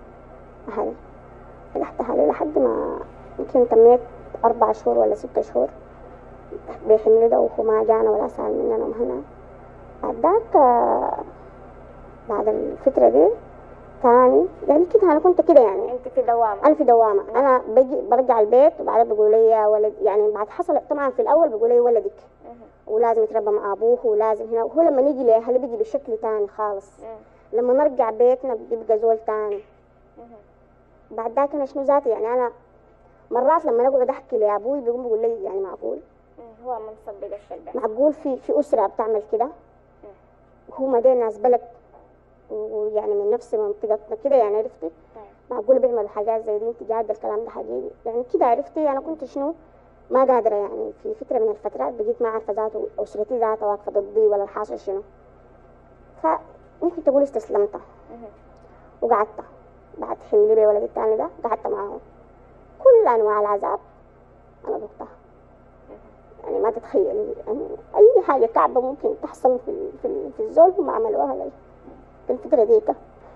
اهلي لحد ما يمكن تميت 4 شهور ولا 6 شهور بحمل ده، وهو ما جانا ولا سأل مننا وهنا. بعد ذاك بعد الفترة دي ثاني يعني كده أنا كنت كده، يعني انت في دوامة. أنا في دوامة. أنا برجع البيت وبعدين بيقول لي يا ولد، يعني بعد حصل طبعا في الأول بيقول لي ولدك ولازم يتربى مع أبوه ولازم هنا. وهو لما يجي لأهله بيجي بشكل تاني خالص. لما نرجع بيتنا بيبقى زول تاني. بعد ذاك أنا شنو ذاتي يعني أنا مرات لما أقعد أحكي لأبوي بيقوم بيقول لي يعني معقول هو ما مصدق الشيء ده. معقول في أسرة بتعمل كده وهم دي ناس بلد ويعني من نفس منطقتنا كده يعني عرفتي. معقول بيعملوا حاجات زي دي؟ انت جاد الكلام ده حقيقي يعني كده عرفتي. انا كنت شنو ما قادره يعني في فتره من الفترات بقيت ما عارفه ذاته اسرتي ذاتها واقفه ضدي ولا الحاصل شنو. فممكن تقول استسلمت وقعدت بعد حملي بي ولدي الثاني ده قعدت معاهم كل انواع العذاب انا ذقتها. يعني ما تتخيلي يعني اي حاجه كعبه ممكن تحصل في الزول هم عملوها لي في الفتره ديك.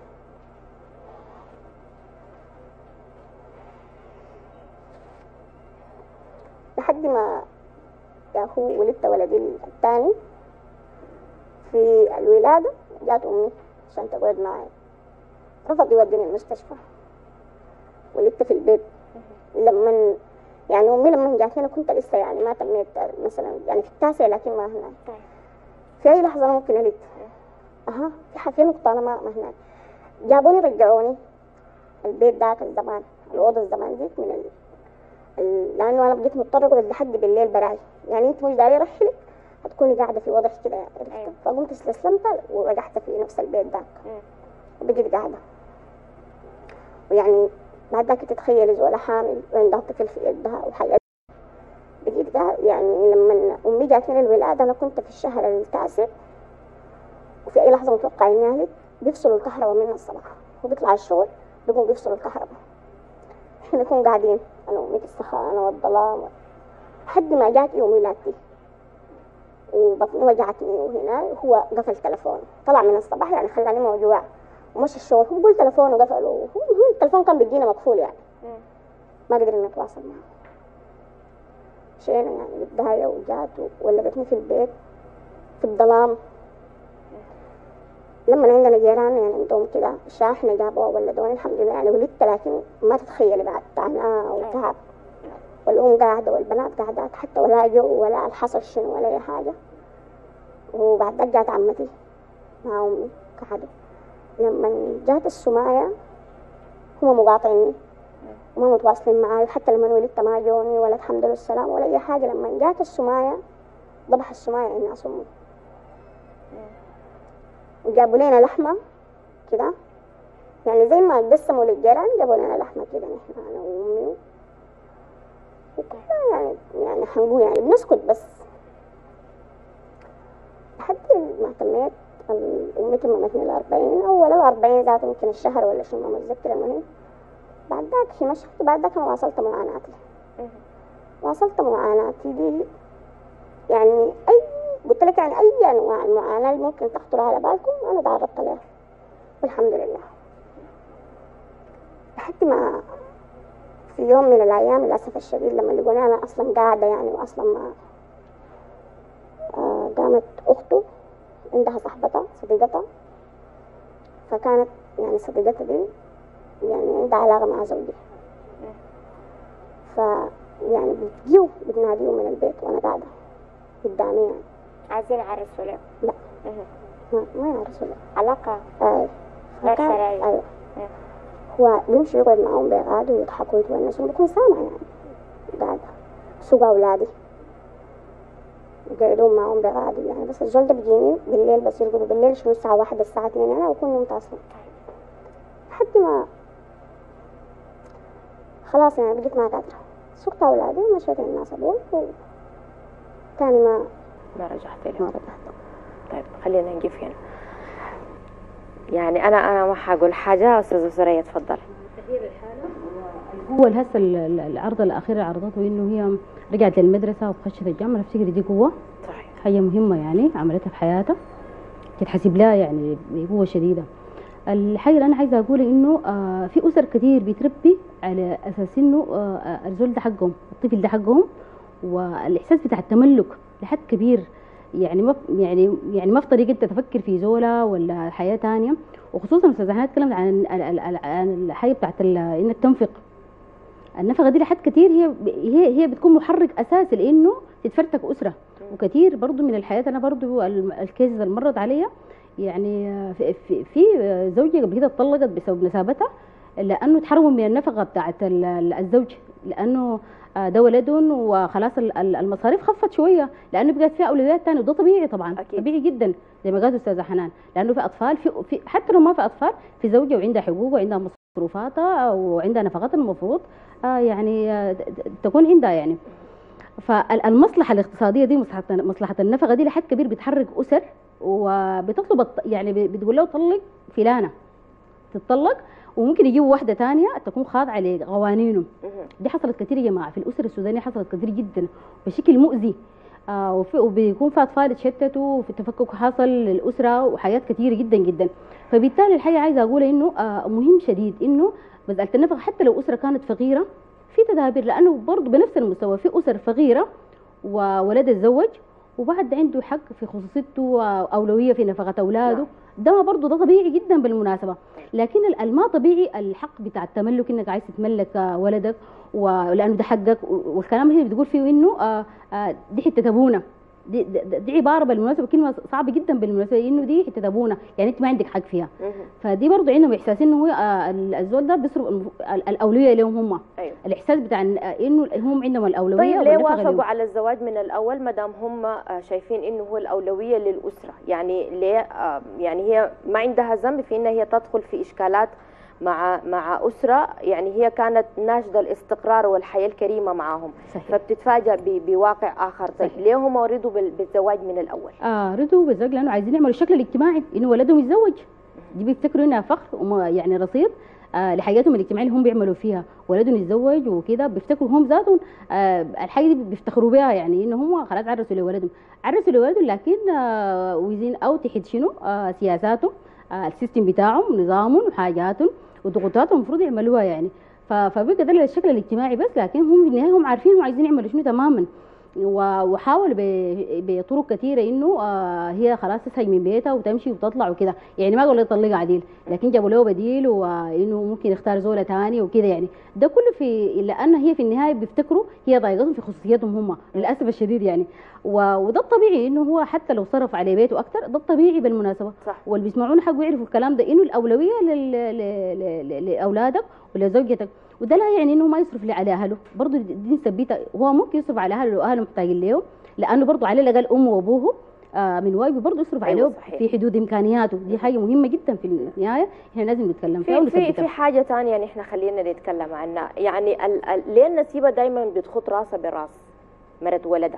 لحد ما يا هو ولدت ولدي الثاني في الولادة جات أمي عشان تقعد معي رفض يوديني المستشفى. ولدت في البيت. لما يعني أمي لما جات هنا كنت لسه يعني ما تميت مثلا يعني في التاسع لكن ما هناك. في أي لحظة ممكن ألد. في نقطة أنا ما هناك. جابوني رجعوني البيت ذاك الزمان الأوضة الزمان ديك من لأنه أنا بقيت مضطرة أقعد لحد بالليل براي. يعني أنت مش داري أرحلك هتكوني قاعدة في وضع كده يعني. فقمت استسلمت ورجعت في نفس البيت ذاك وبقيت قاعدة. ويعني بعد ذاك تتخيلي زوجة حامل وعندها طفل في يدها وحاجات. بقيت قاعدة يعني لما أمي جاتني الولادة أنا كنت في الشهر التاسع وفي أي لحظة متوقع إني أهلك بيفصلوا الكهرباء من الصباح وبيطلع الشغل بيقوم بيفصلوا الكهرباء. احنا نكون قاعدين انا وامي في السخانه والظلام لحد ما جات يوم ولادتي وبطني وجعتني. وهنا هو قفل تلفونه طلع من الصباح يعني خلاني موجوع ومشي الشغل. هو بقول تلفونه وقفله هو التلفون كان بيدينا مقفول يعني ما قدرنا نتواصل معه. مشينا يعني بالداية وجات ولدتني في البيت في الظلام. لما عندنا جيران يعني عندهم كده شاحنة جابوها ولدوني الحمد لله يعني ولدت. لكن ما تتخيلي بعد عناء وتعب والأم قاعدة والبنات قاعدات حتى ولا جو ولا الحصل شنو ولا أي حاجة. وبعد ذاك جات عمتي مع أمي قعدوا. لما جات السماية هم مقاطعيني وما متواصلين معاي. حتى لما ولدت ما جوني ولا الحمد لله السلام ولا أي حاجة. لما جات السماية ذبح السماية الناس أمي وجابوا لنا لحمة كده يعني زي ما قسموا للجيران جابوا لنا لحمة كده نحن أنا وأمي وكلنا يعني حنقول يعني بنسكت بس. لحد ما تميت أمي تممتني 40 أول 40 ذات يمكن الشهر ولا شو ما متذكرة المهم. بعد ذاك في مشهد بعد ذاك أنا واصلت معاناتي دي يعني أي قلت لك يعني أي أنواع المعاناة اللي ممكن تخطر على بالكم أنا تعرضت لها والحمد لله. لحد ما في يوم من الأيام للأسف الشديد لما لقوني أنا أصلا قاعدة يعني وأصلا ما قامت أخته عندها صاحبتها صديقتها. فكانت يعني صديقتها دي يعني عندها علاقة مع زوجي. يعني بتجيو بتناديو من البيت وأنا قاعدة قدامي يعني عايزين يعرسوا له؟ لا ما يعرسوا له علاقة غير شرعية. أيوة. هو بيمشي يقعد معهم بيقعدوا ويضحكوا ويتونسوا بكون سامع يعني قاعدة سوق أولادي قاعدون معهم بيقعدوا يعني. بس الزول ده بيجيني بالليل بس يرقدوا بالليل شنو الساعة 1 الساعة 2 أنا بكون نمت أصلا. لحد ما خلاص يعني بقيت ما قادرة سوقت أولادي ومشيت الناس أبوي تاني ما رجعت. طيب خلينا نجيب هنا يعني أنا ما حقول حاجة. أستاذة سورية تفضل. تغيير الحالة هو هسه العرض الأخير عرضته إنه هي رجعت للمدرسة وخشت الجامعة. أفتكر دي قوة صحيح حاجة مهمة يعني عملتها في حياتها تتحسب لها يعني بقوة شديدة. الحاجة اللي أنا عايزة أقوله إنه في أسر كتير بيتربي على أساس إنه الزول ده حقهم الطفل ده حقهم والإحساس بتاع التملك لحد كبير يعني ما في طريقة تفكر في زولا ولا حياة تانية. وخصوصا أستاذ احنا تكلمت عن الحاجة بتاعت إنك تنفق النفقه دي لحد كتير هي بتكون محرك اساسي لانه تتفرتك اسره. وكتير برضو من الحياه انا برضو الكيسز اللي مرت عليا يعني في زوجة قبل كده اتطلقت بسبب نسابتها لانه تحرموا من النفقه بتاعت الزوج، لانه ده ولدهم وخلاص المصاريف خفت شويه لانه بقت فيها اولويات ثانيه، وده طبيعي طبعا. أكيد. طبيعي جدا زي ما قالت استاذه حنان، لانه في اطفال في حتى لو ما في اطفال في زوجه وعندها حقوق وعندها مصروفاتها وعندها نفقات المفروض يعني تكون عندها يعني. فالمصلحه الاقتصاديه دي مصلحه النفقه دي لحد كبير بتحرك اسر وبتطلب يعني بتقول له طلق فلانه تتطلق، وممكن يجيبوا واحده ثانيه تكون خاضعه لقوانينهم. دي حصلت كثير يا جماعه في الاسر السودانيه، حصلت كثير جدا بشكل مؤذي. وبيكون في اطفال اتشتتوا وفي تفكك حصل للاسره وحياه كثيره جدا جدا. فبالتالي الحاجه عايزه اقول انه مهم شديد انه مساله النفقه حتى لو اسره كانت فقيره في تدابير، لانه برضه بنفس المستوى في اسر فقيره وولد الزوج وبعد عنده حق في خصوصيته اولويه في نفقه اولاده. ده برضه ده طبيعي جدا بالمناسبه، لكن الما طبيعي الحق بتاع التملك انك عايز تتملك ولدك ولانه ده حقك، والكلام اللي بتقول فيه انه دي حته ابونا. دي عباره بالمناسبه كلمه صعبه جدا بالمناسبه، انه دي حته ابونا يعني انت ما عندك حق فيها. فدي برضه عندهم احساس انه هو الزول ده بيصرف الاولويه لهم هم. أيوة. الاحساس بتاع انه هم عندهم الاولويه. طيب ليه وافقوا على الزواج من الاول ما دام هم شايفين انه هو الاولويه للاسره؟ يعني ليه يعني هي ما عندها ذنب في انها هي تدخل في اشكالات مع اسره يعني هي كانت ناشده الاستقرار والحياه الكريمه معاهم. صحيح. فبتتفاجأ بواقع اخر. طيب ليه هم رضوا بالزواج من الاول؟ رضوا بالزواج لانه عايزين يعملوا الشكل الاجتماعي انه ولدهم يتزوج. دي بيفتكروا انها فخر يعني رصيد لحياتهم الاجتماعيه اللي هم بيعملوا فيها، ولدهم يتزوج وكده بيفتكروا هم ذاتهم الحاجه دي بيفتخروا بها، يعني ان هم خلاص عرسوا لولدهم لكن وزين او تحت شنو سياساتهم السيستم بتاعهم نظامهم وحاجاتهم وضغوطاتهم المفروض يعملوها يعني. فبقى ده الشكل الاجتماعي بس، لكن هم في النهايه هم عارفين هم عايزين يعملوا شنو تماما. وحاولوا بطرق كثيره انه هي خلاص تسهج من بيتها وتمشي وتطلع وكده، يعني ما قالوا يطلقها عديل لكن جابوا له بديل وانه ممكن يختار زوله ثاني وكده يعني. ده كله لان هي في النهايه بيفتكروا هي ضايقتهم في خصوصيتهم هم للاسف الشديد يعني. وده الطبيعي انه هو حتى لو صرف على بيته اكثر ده الطبيعي بالمناسبه. صح. واللي بيسمعونا حقوا يعرفوا الكلام ده انه الاولويه لاولادك ولزوجتك، وده لا يعني انه ما يصرف على اهله. برضه دي نثبتها، هو ممكن يصرف على اهله لو اهله محتاجين له، لانه برضه على الاقل امه وابوه من واجبه برضه يصرف عليه. صحيح. في حدود امكانياته. دي حاجه مهمه جدا في النهايه احنا لازم نتكلم فيها ونثبتها. في حاجه ثانيه يعني احنا خلينا نتكلم عنها، يعني ليه النسيبه دايما بتخط راسها براس مرت ولدها؟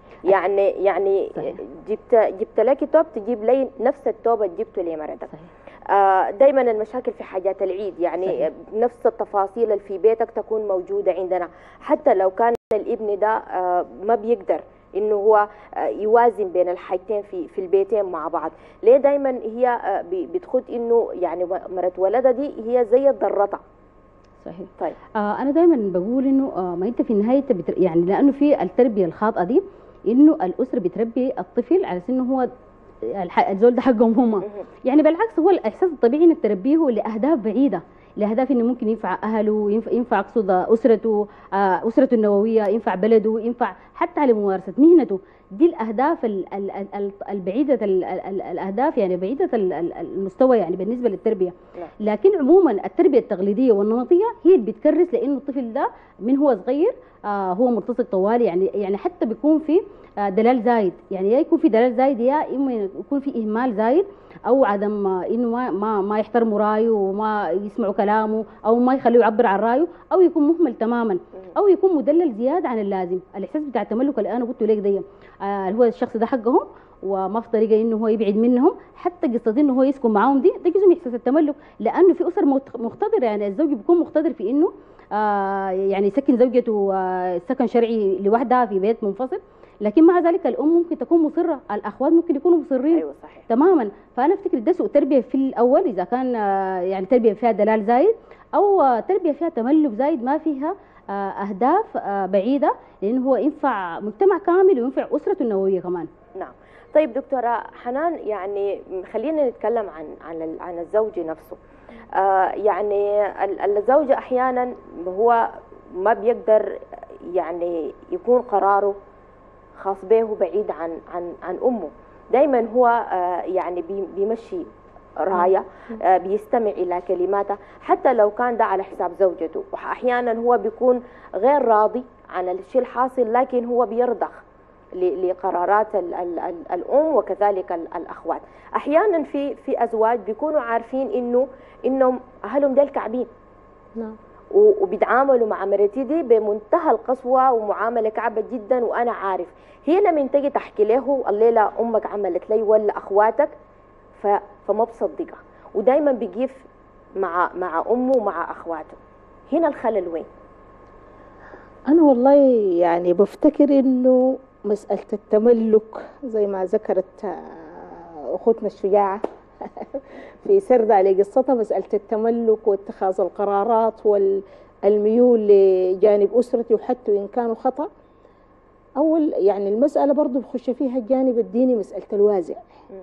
يعني صحيح. جبت لك توب تجيب لي نفس التوب اللي جبته لمرتك. دايما المشاكل في حاجات العيد يعني صحيح. نفس التفاصيل اللي في بيتك تكون موجوده عندنا، حتى لو كان الابن ده ما بيقدر انه هو يوازن بين الحاجتين في البيتين مع بعض. ليه دايما هي بتخد انه يعني مرت ولدها دي هي زي الضرطه؟ صحيح. طيب انا دايما بقول انه ما انت في النهايه يعني لانه في التربيه الخاطئه دي انه الاسره بتربي الطفل على انه هو الزول ده حقهم هم. يعني بالعكس هو الاحساس الطبيعي انك تربيه لاهداف بعيده، لاهداف انه ممكن ينفع اهله، ينفع اقصد اسرته النوويه، ينفع بلده، ينفع حتى على ممارسه مهنته. دي الاهداف البعيده الاهداف يعني بعيده المستوى يعني بالنسبه للتربيه. لكن عموما التربيه التقليديه والنمطيه هي اللي بتكرس لانه الطفل ده من هو صغير هو ملتصق طوالي يعني حتى بيكون في دلال زايد، يعني يا يكون في دلال زايد يا اما يكون في اهمال زايد او عدم انه ما يحترموا رايه وما يسمعوا كلامه او ما يخلوه يعبر عن رايه، او يكون مهمل تماما او يكون مدلل زياده عن اللازم. الاحساس بتاع التملك اللي انا قلت لك ده هو الشخص ده حقهم وما في طريقه انه هو يبعد منهم، حتى قصه انه هو يسكن معاهم دي جزء من احساس التملك، لانه في اسر مقتدره يعني الزوج بيكون مقتدر في انه يعني يسكن زوجته سكن شرعي لوحدها في بيت منفصل، لكن مع ذلك الام ممكن تكون مصره، الاخوات ممكن يكونوا مصرين. ايوه صحيح تماما. فانا افتكر ده سوء تربيه في الاول اذا كان يعني تربيه فيها دلال زايد او تربيه فيها تملك زايد ما فيها اهداف بعيده، لانه هو ينفع مجتمع كامل وينفع اسرته النوويه كمان. نعم. طيب دكتوره حنان، يعني خلينا نتكلم عن الزوج نفسه. يعني الزوج احيانا هو ما بيقدر يعني يكون قراره خاص به بعيد عن أمه. دايما هو يعني بيمشي راية، بيستمع إلى كلماتها حتى لو كان ده على حساب زوجته. وأحيانا هو بيكون غير راضي عن الشيء الحاصل، لكن هو بيرضخ لقرارات الأم وكذلك الأخوات. أحيانا في أزواج بيكونوا عارفين إنهم أهلهم ديل كعبين، نعم، وبيتعاملوا مع مرتي دي بمنتهى القسوة ومعاملة كعبة جدا، وأنا عارف. هي لما تجي تحكي له الليلة أمك عملت لي ولا أخواتك، فما بصدقها، ودايما بيقيف مع أمه ومع أخواته. هنا الخلل وين؟ أنا والله يعني بفتكر إنه مسألة التملك زي ما ذكرت أختنا الشجاعة في سردها لقصتها، مسألة التملك واتخاذ القرارات والميول لجانب أسرتي وحتى إن كانوا خطأ. أول يعني المسألة برضو بخش فيها الجانب الديني، مسألة الوازع،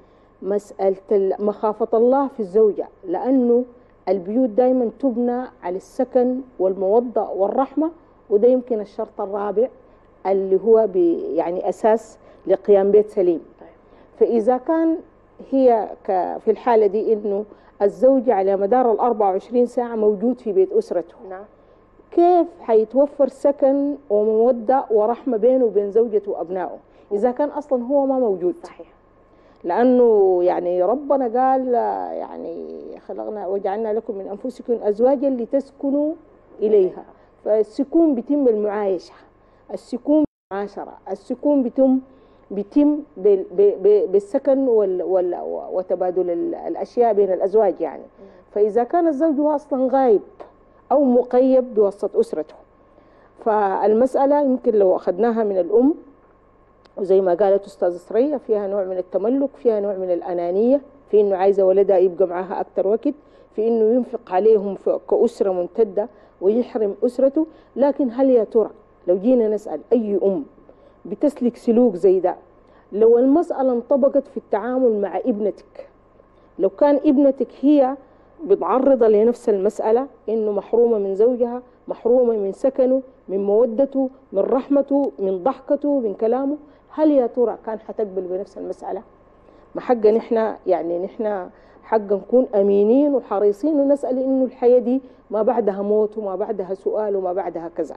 مسألة مخافة الله في الزوجة، لأنه البيوت دايما تبنى على السكن والمودة والرحمة، وده يمكن الشرط الرابع اللي هو يعني أساس لقيام بيت سليم. فإذا كان هي في الحالة دي إنه الزوج على مدار 24 ساعة موجود في بيت أسرته، كيف حيتوفر سكن ومودة ورحمة بينه وبين زوجته وأبنائه إذا كان أصلا هو ما موجود؟ صحيح. لأنه يعني ربنا قال يعني خلقنا وجعلنا لكم من أنفسكم أزواجا لتسكنوا إليها. فالسكون بيتم بالمعايشة، السكون بالمعاشرة، السكون بيتم بالسكن وتبادل الأشياء بين الأزواج يعني. فإذا كان الزوج هو أصلا غايب أو مقيد بوسط أسرته، فالمسألة يمكن لو أخذناها من الأم، وزي ما قالت أستاذة سرية، فيها نوع من التملك، فيها نوع من الأنانية، في إنه عايزة ولدها يبقى معها أكتر وقت، في إنه ينفق عليهم كأسرة ممتدة ويحرم أسرته. لكن هل يا ترى لو جينا نسأل أي أم بتسلك سلوك زي ده، لو المسألة انطبقت في التعامل مع ابنتك، لو كان ابنتك هي بتعرضها لنفس المسألة، إنه محرومة من زوجها، محرومة من سكنه، من مودته، من رحمته، من ضحكته، من كلامه، هل يا ترى كان حتقبل بنفس المسألة؟ ما حقا نحن حقا نكون أمينين وحريصين ونسأل إنه الحياة دي ما بعدها موت وما بعدها سؤال وما بعدها كذا.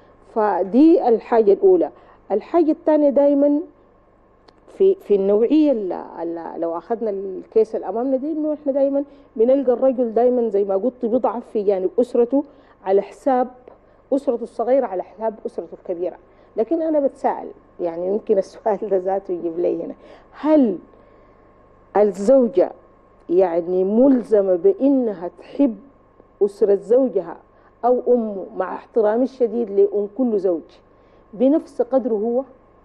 فدي الحاجة الأولى. الحاجة الثانية دايما في النوعية لو أخذنا الكيس الأمامنا دي، إنه إحنا دايما بنلقى الرجل دايما زي ما قلت بيضعف في جانب أسرته على حساب أسرته الصغيرة، على حساب أسرته الكبيرة. لكن أنا بتساءل، يعني يمكن السؤال ده ذاته يجيب لي هنا، هل الزوجة يعني ملزمة بإنها تحب أسرة زوجها أو أمه مع احترامي الشديد لأم كل زوج بنفس قدره هو؟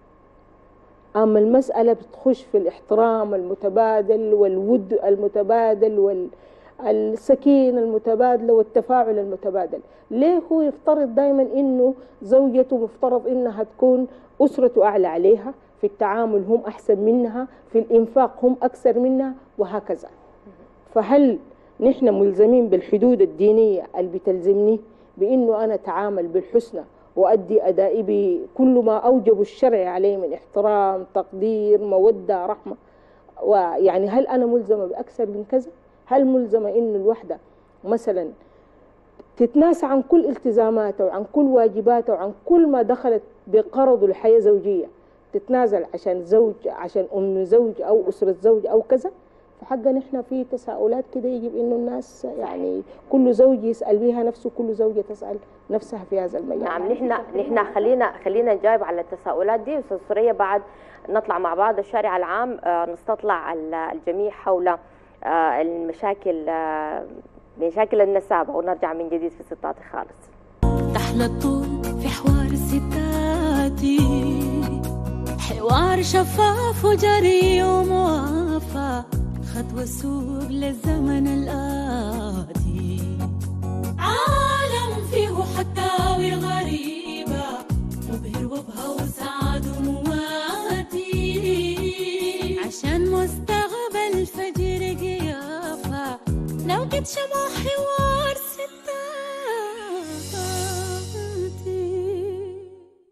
أما المسألة بتخش في الاحترام المتبادل والود المتبادل والسكينة المتبادلة والتفاعل المتبادل. ليه هو يفترض دايما إنه زوجته مفترض إنها تكون أسرته أعلى عليها في التعامل، هم أحسن منها في الإنفاق، هم أكثر منها وهكذا؟ فهل نحن ملزمين بالحدود الدينية اللي بتلزمني بإنه أنا أتعامل بالحسنى وأدي أدائي بكل ما أوجب الشرع عليه من احترام، تقدير، مودة، رحمة؟ ويعني هل أنا ملزمة بأكثر من كذا؟ هل ملزمة إنه الوحدة مثلا تتناسى عن كل التزاماتها وعن كل واجباتها وعن كل ما دخلت بقرض الحياة زوجية، تتنازل عشان زوج، عشان أم زوج أو أسرة زوج أو كذا؟ فحقا نحن في تساؤلات كده يجب إنه الناس يعني كل زوج يسأل بها نفسه، كل زوجة تسأل نفسها في هذا المجال. نعم، نحن خلينا نجاوب على التساؤلات دي. أستاذ سرية بعد نطلع مع بعض الشارع العام، نستطلع الجميع حول مشاكل النسابة، ونرجع من جديد في ستاتي خالص. تحلى الطول في حوار ستاتي، حوار شفاف وجري وموافى، خطوة سوق للزمن الآتي، عالم فيه حكاوي غريبة مبهر وبها وسعد ومواتي، عشان مستقبل فجر قيافة نوقد شمع حوار ستاتي.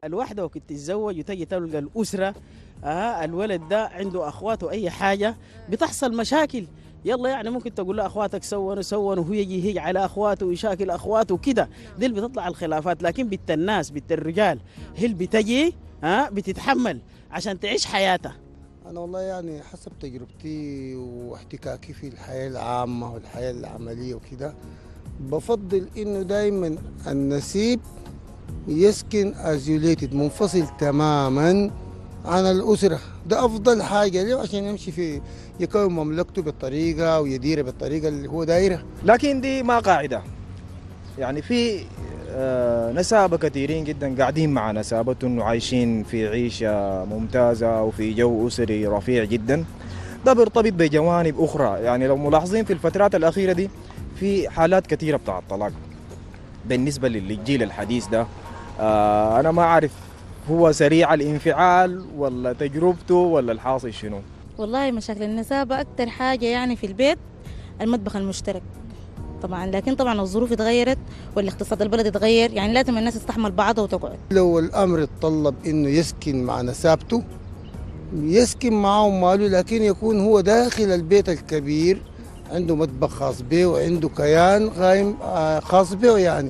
الواحدة وقت تتزوج وتجي تلقى الأسرة الولد ده عنده أخوات وأي حاجة بتحصل مشاكل. يلا يعني ممكن تقول له أخواتك سووا وهو يجي هيج على أخواته ويشاكل أخواته وكده، دي اللي بتطلع الخلافات. لكن بنت الناس بنت الرجال هي اللي بتجي بتتحمل عشان تعيش حياتها. أنا والله يعني حسب تجربتي واحتكاكي في الحياة العامة والحياة العملية وكده، بفضل إنه دايما النسيب يسكن ازيوليتد، منفصل تماما عن الأسرة. ده أفضل حاجة له عشان يمشي في يكون مملكته بالطريقة ويدير بالطريقة اللي هو دايرها. لكن دي ما قاعدة، يعني في نسابة كثيرين جدا قاعدين مع نسابتهم وعايشين في عيشة ممتازة وفي جو أسري رفيع جدا. ده بيرتبط بجوانب أخرى، يعني لو ملاحظين في الفترات الأخيرة دي في حالات كثيرة بتاع الطلاق بالنسبة للجيل الحديث ده. أنا ما أعرف هو سريع الانفعال ولا تجربته ولا الحاصل شنو. والله مشاكل النسابة أكتر حاجة يعني في البيت المطبخ المشترك طبعا، لكن طبعا الظروف اتغيرت والاقتصاد البلد اتغير، يعني لازم الناس تستحمل بعضها وتقعد. لو الأمر اتطلب إنه يسكن مع نسابته يسكن معهم ماله، لكن يكون هو داخل البيت الكبير عنده مطبخ خاص به وعنده كيان قائم خاص به يعني.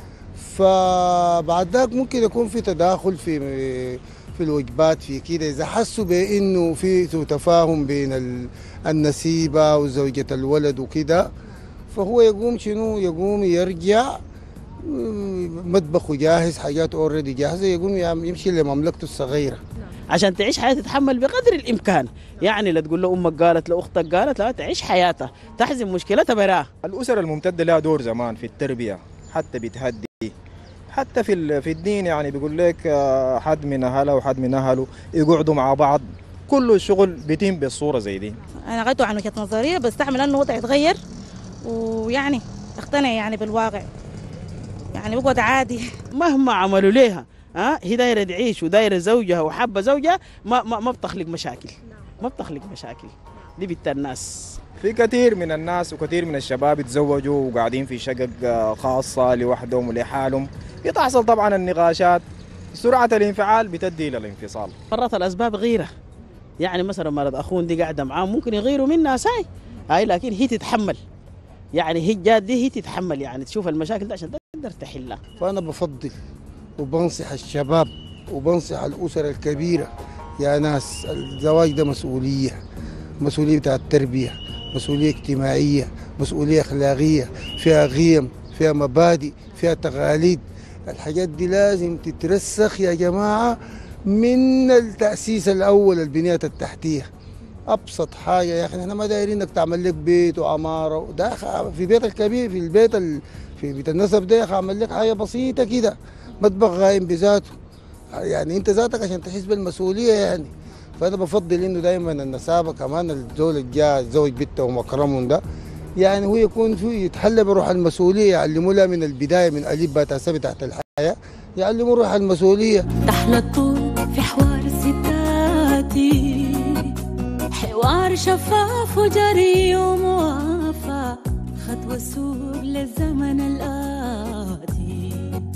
فبعد ذاك ممكن يكون في تداخل في الوجبات في كده، إذا حسوا بأنه في تفاهم بين النسيبة وزوجة الولد وكده، فهو يقوم شنو، يقوم يرجع مطبخه جاهز، حاجات اوريدي جاهزة، يقوم يمشي لمملكته الصغيرة عشان تعيش حياة تتحمل بقدر الإمكان. يعني لا تقول له أمك قالت لا أختك قالت، لا، تعيش حياتها تحزم مشكلتها براها. الأسر الممتدة لها دور زمان في التربية، حتى بتهدي، حتى في الدين يعني بيقول لك حد من أهله وحد من أهله يقعدوا مع بعض، كل الشغل بيتم بالصورة زي دي. أنا غيرت عن وجهة نظرية، بستحمل أنه وضع يتغير ويعني اقتنع يعني بالواقع، يعني بقعد عادي مهما عملوا ليها هي دايره تعيش ودايره زوجها وحابه زوجها، ما بتخلق مشاكل، ما بتخلق مشاكل. دي بنت الناس. في كثير من الناس وكثير من الشباب يتزوجوا وقاعدين في شقق خاصة لوحدهم ولحالهم، بتحصل طبعا النقاشات، سرعة الانفعال بتدي إلى الانفصال. مرات الأسباب غيرة، يعني مثلا مرض أخون دي قاعدة معاه ممكن يغيروا منها هاي لكن هي تتحمل، يعني هي الجاد دي هي تتحمل، يعني تشوف المشاكل دي عشان تقدر تحلها. فأنا بفضل وبنصح الشباب وبنصح الأسر الكبيرة، يا ناس الزواج ده مسؤولية بتاع التربية، مسؤولية اجتماعية، مسؤولية أخلاقية، فيها قيم، فيها مبادئ، فيها تقاليد. الحاجات دي لازم تترسخ يا جماعة من التأسيس الأول، البنية التحتية. أبسط حاجة يا أخي، احنا ما دايرين إنك تعمل لك بيت وعمارة، ده في بيت الكبير، في بيت النسب ده يا أخي اعمل لك حاجة بسيطة كده، مطبخ قايم بذاته، يعني أنت ذاتك عشان تحس بالمسؤولية يعني. فأنا بفضل إنه دايما النسابة كمان الزول الجاء زوج بنته ومكرمهم ده، يعني هو يكون فيه يتحلى بروح المسؤولية، يعلموا لها من البداية من ألف باء تاء سبع تحت الحياة، يعلموا روح المسؤولية. تحلى الطول في حوار ستاتي، حوار شفاف وجري وموافى، خطوة سوق للزمن الآتي،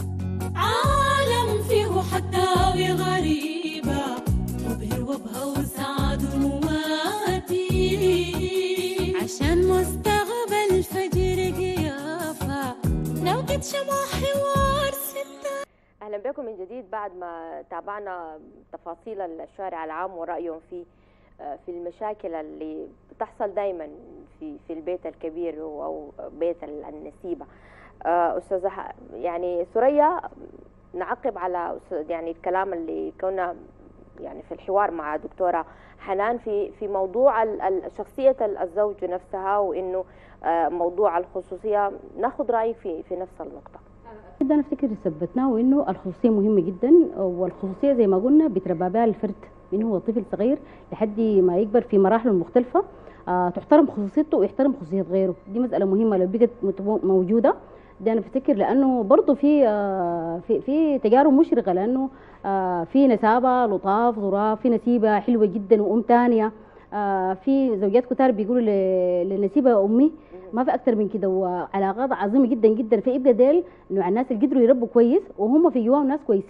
عالم فيه حكاوي غريبة تبهر وابهى وسعد ومواتي، عشان مستقبل فجر قيافة نوقت شمع حوار ستة. أهلا بكم من جديد بعد ما تابعنا تفاصيل الشارع العام ورأيهم في المشاكل اللي بتحصل دايما في البيت الكبير أو بيت النسيبة. أستاذة يعني ثريا، نعقب على يعني الكلام اللي كنا يعني في الحوار مع دكتورة حنان في موضوع شخصية الزوج نفسها، وإنه موضوع الخصوصية، ناخذ رأيك في نفس النقطة. أنا أفتكر ثبتناه وإنه الخصوصية مهمة جدا، والخصوصية زي ما قلنا بيتربى بها الفرد من هو طفل صغير لحد ما يكبر في مراحل مختلفة، تحترم خصوصيته ويحترم خصوصية غيره. دي مسألة مهمة لو بقت موجودة، ده أنا بفتكر، لأنه برضه في تجارب مشرقة، لأنه في نسابة لطاف ظراف، في نسيبة حلوة جدا وأم تانية، في زوجات كتار بيقولوا للنسيبة أمي، ما في أكتر من كده، وعلاقات عظيمة جدا جدا. فيبقى ديل نوع الناس اللي قدروا يربوا كويس وهم في جواهم ناس كويسين،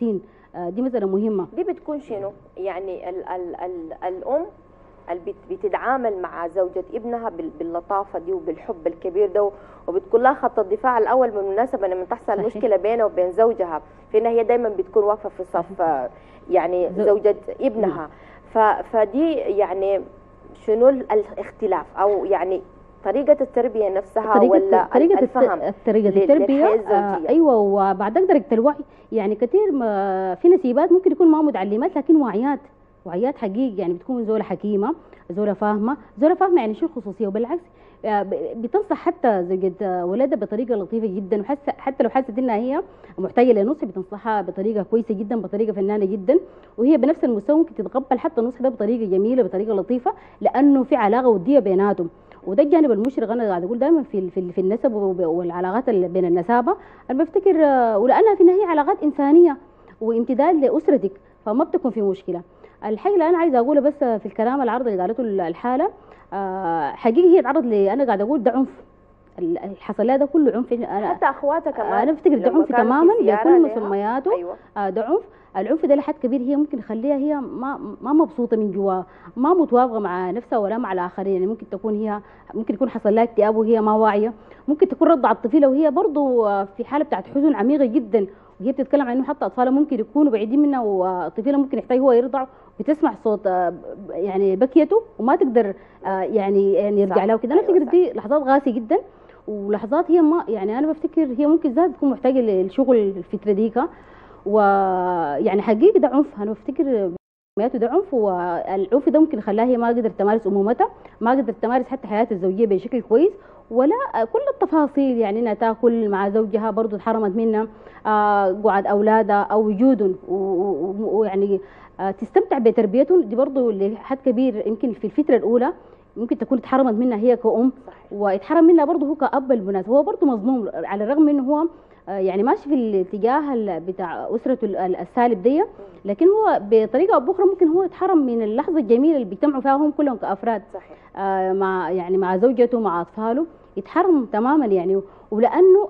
دي مسألة مهمة. دي بتكون شنو؟ يعني الأم اللي بتتعامل مع زوجة ابنها باللطافة دي وبالحب الكبير ده، وبتكون لها خط الدفاع الأول بالمناسبة لما تحصل صحيح. مشكلة بينها وبين زوجها، في إنها هي دايما بتكون واقفة في صف يعني زوجة ابنها. فدي يعني شنو الاختلاف أو يعني طريقة التربية نفسها ولا الفهم؟ طريقة التربية أيوة، وبعد درجة الوعي. يعني كثير في نسيبات ممكن يكون ما متعلمات لكن وعيات حقيقي، يعني بتكون زولة حكيمة، زولة فاهمة يعني شو الخصوصية، وبالعكس بتنصح حتى زوجة ولادها بطريقة لطيفة جدا، حتى لو حست انها هي محتاجة لنصح بتنصحها بطريقة كويسة جدا، بطريقة فنانة جدا، وهي بنفس المستوى ممكن تتقبل حتى النصح ده بطريقة جميلة، بطريقة لطيفة، لأنه في علاقة ودية بيناتهم. وده الجانب المشرق انا قاعد اقول دائما في النسب والعلاقات اللي بين النسابه، انا بفتكر ولانها في النهايه علاقات انسانيه وامتداد لاسرتك، فما بتكون في مشكله. الحاجه اللي انا عايزه اقولها بس في الكلام العرض اللي قالته الحاله، حقيقي هي تعرض لي، انا قاعده اقول ده عنف، الحصل لها ده كله عنف. انا حتى اخواتها كمان انا بفتكر ده عنف تماما بكل مسمياته. أيوة. ده العنف ده لحد كبير هي ممكن يخليها هي ما مبسوطه من جوا، ما متوافقه مع نفسها ولا مع الاخرين. يعني ممكن يكون حصل لها اكتئاب وهي ما واعيه، ممكن تكون رضع الطفله وهي برضه في حاله بتاعت حزن عميقه جدا، وهي بتتكلم عن انه حتى اطفالها ممكن يكونوا بعيدين منها، والطفله ممكن يحتاج هو يرضع، بتسمع صوت يعني بكيته وما تقدر يعني يرجع لها وكده. انا افتكر دي لحظات قاسيه جدا، ولحظات هي ما يعني انا بفتكر هي ممكن ذات تكون محتاجه للشغل الفتره ديك، ويعني حقيقي ده عنف. انا بفتكر ده عنف، والعنف ده ممكن خلاها هي ما قدرت تمارس امومتها، ما قدرت تمارس حتى حياتها الزوجيه بشكل كويس، ولا كل التفاصيل، يعني انها تاكل مع زوجها برضه اتحرمت منها، قعد اولادها او وجودهم، ويعني تستمتع بتربيتهم دي برضه لحد كبير. يمكن في الفتره الاولى ممكن تكون اتحرمت منها هي كأم، واتحرم منها برضه هو كأب بالمناسبة، هو برضه مظلوم على الرغم انه هو يعني ماشي في الاتجاه بتاع اسرته السالب دي، لكن هو بطريقه او باخرى ممكن هو يتحرم من اللحظه الجميله اللي بيجتمعوا فيها هم كلهم كافراد. صحيح. مع زوجته مع اطفاله يتحرم تماما يعني. ولانه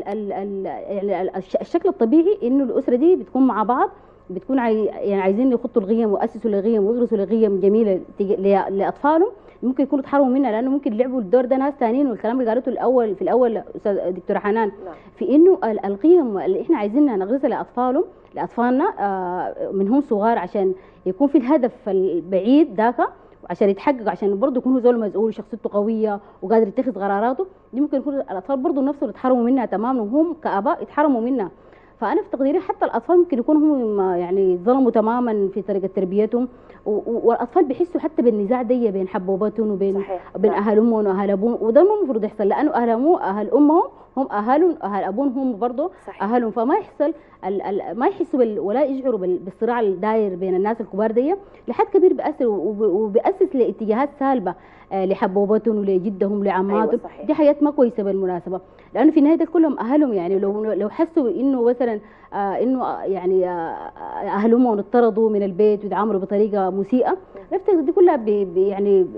الشكل الطبيعي انه الاسره دي بتكون مع بعض، بتكون يعني عايزين يخطوا القيم ويأسسوا القيم ويغرسوا القيم جميله لاطفالهم، ممكن يكونوا تحرموا منها لانه ممكن يلعبوا الدور ده ناس ثانيين. والكلام اللي قالته في الاول استاذ دكتوره حنان في انه القيم اللي احنا عايزينها نغرسها لاطفالنا من هم صغار، عشان يكون في الهدف البعيد ذاك، عشان يتحقق، عشان برضه يكون هو زول مسؤول وشخصيته قويه وقادر يتخذ قراراته. دي ممكن يكون الاطفال برضه نفسهم يتحرموا منها تماما، وهم كاباء يتحرموا منها. فانا في تقديري حتى الاطفال ممكن يكونوا هم يعني ظلموا تماما في طريقه تربيتهم، والاطفال بيحسوا حتى بالنزاع دي بين حبوباتهم وبين اهل امهم واهل ابوهم، وده ما المفروض يحصل، لانه اهل امهم هم اهلهم، اهل ابوهم هم برضه اهلهم، فما يحصل ما يحسوا ولا يشعروا بالصراع الداير بين الناس الكبار دي لحد كبير، بيأثر وبيأسس لاتجاهات سالبه لحبوباتهم ولجدهم لعماتهم. دي حياه ما كويسه بالمناسبه، لانه في النهايه كلهم اهلهم. يعني لو حسوا انه مثلا انه يعني اهلهم انطردوا من البيت ويتعاملوا بطريقه مسيئه، نفتكر دي كلها يعني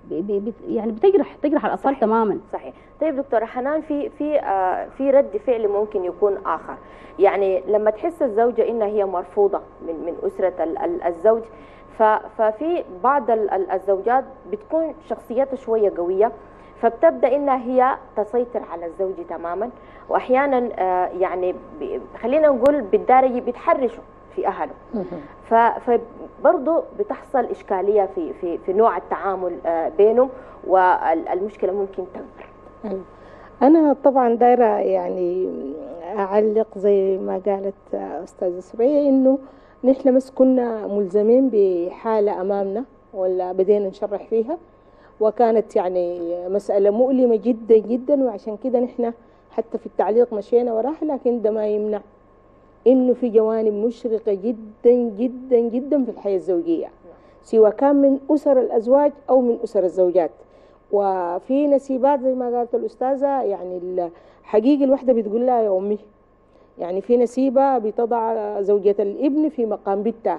بتجرح الاطفال تماما. صحيح. طيب دكتوره حنان، في رد فعل ممكن يكون اخر، يعني لما تحس الزوجه انها هي مرفوضه من اسره الزوج، ففي بعض الزوجات بتكون شخصيتها شويه قويه، فبتبدا انها هي تسيطر على الزوج تماما، واحيانا يعني خلينا نقول بالدارجه بيتحرشوا في اهله، فبرضه بتحصل اشكاليه في نوع التعامل بينهم، والمشكله ممكن تكبر. انا طبعا دايره يعني اعلق زي ما قالت استاذه سرية، انه نحن بس كنا ملزمين بحاله امامنا ولا بدينا نشرح فيها، وكانت يعني مساله مؤلمه جدا جدا، وعشان كده نحن حتى في التعليق مشينا وراها، لكن ده ما يمنع انه في جوانب مشرقه جدا جدا جدا في الحياه الزوجيه، سواء كان من اسر الازواج او من اسر الزوجات. وفي نسيبات زي ما قالت الاستاذه، يعني حقيقي الوحده بتقول لها يا امي، يعني في نسيبه بتضع زوجة الابن في مقام بنتها،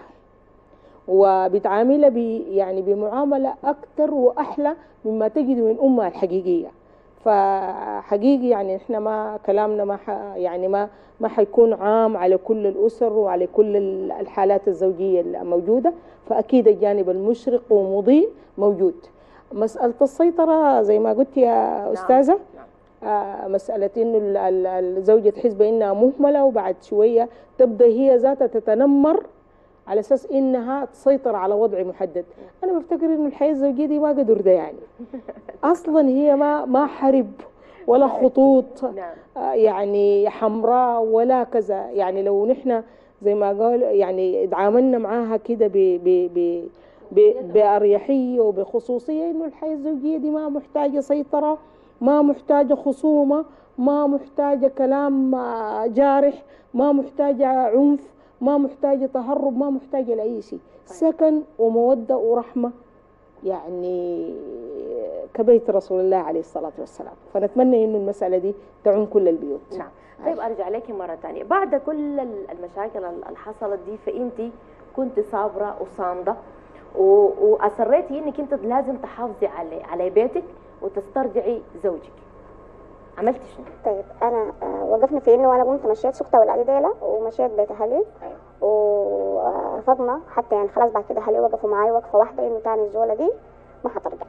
وبتعاملها يعني بمعامله اكثر واحلى مما تجد من امها الحقيقيه. فحقيقي يعني احنا ما كلامنا يعني ما حيكون عام على كل الأسر وعلى كل الحالات الزوجية الموجودة، فأكيد الجانب المشرق ومضيء موجود. مسألة السيطرة زي ما قلت يا أستاذة، مسألة إنه الزوجة تحس بأنها مهملة وبعد شوية تبدأ هي ذاتها تتنمر على أساس إنها تسيطر على وضع محدد. أنا بفتكر إنه الحياة الزوجية دي ما قدر ده يعني أصلا هي ما حرب ولا خطوط يعني حمراء ولا كذا. يعني لو نحن زي ما قال يعني تعاملنا معاها كده بأريحية وبخصوصية، إنه الحياة الزوجية دي ما محتاجة سيطرة، ما محتاجة خصومة، ما محتاجة كلام جارح، ما محتاجة عنف، ما محتاجة تهرب، ما محتاجة لأي شيء. سكن ومودة ورحمة يعني كبيت رسول الله عليه الصلاة والسلام. فنتمنى إنه المسألة دي تعم كل البيوت. نعم. طيب أرجع لك مرة ثانية، بعد كل المشاكل اللي حصلت دي فأنت كنت صابرة وصامدة وأصريتي إنك أنت لازم تحافظي على بيتك وتسترجعي زوجك، عملتي شنو؟ طيب أنا وقفنا في إنه أنا قمت مشيت سكت ولادي ديلا ومشيت بيت أهلي ورفضنا حتى يعني خلاص. بعد كده أهلي وقفوا معي وقفة واحدة إنه تاني الزولة دي ما حترجع.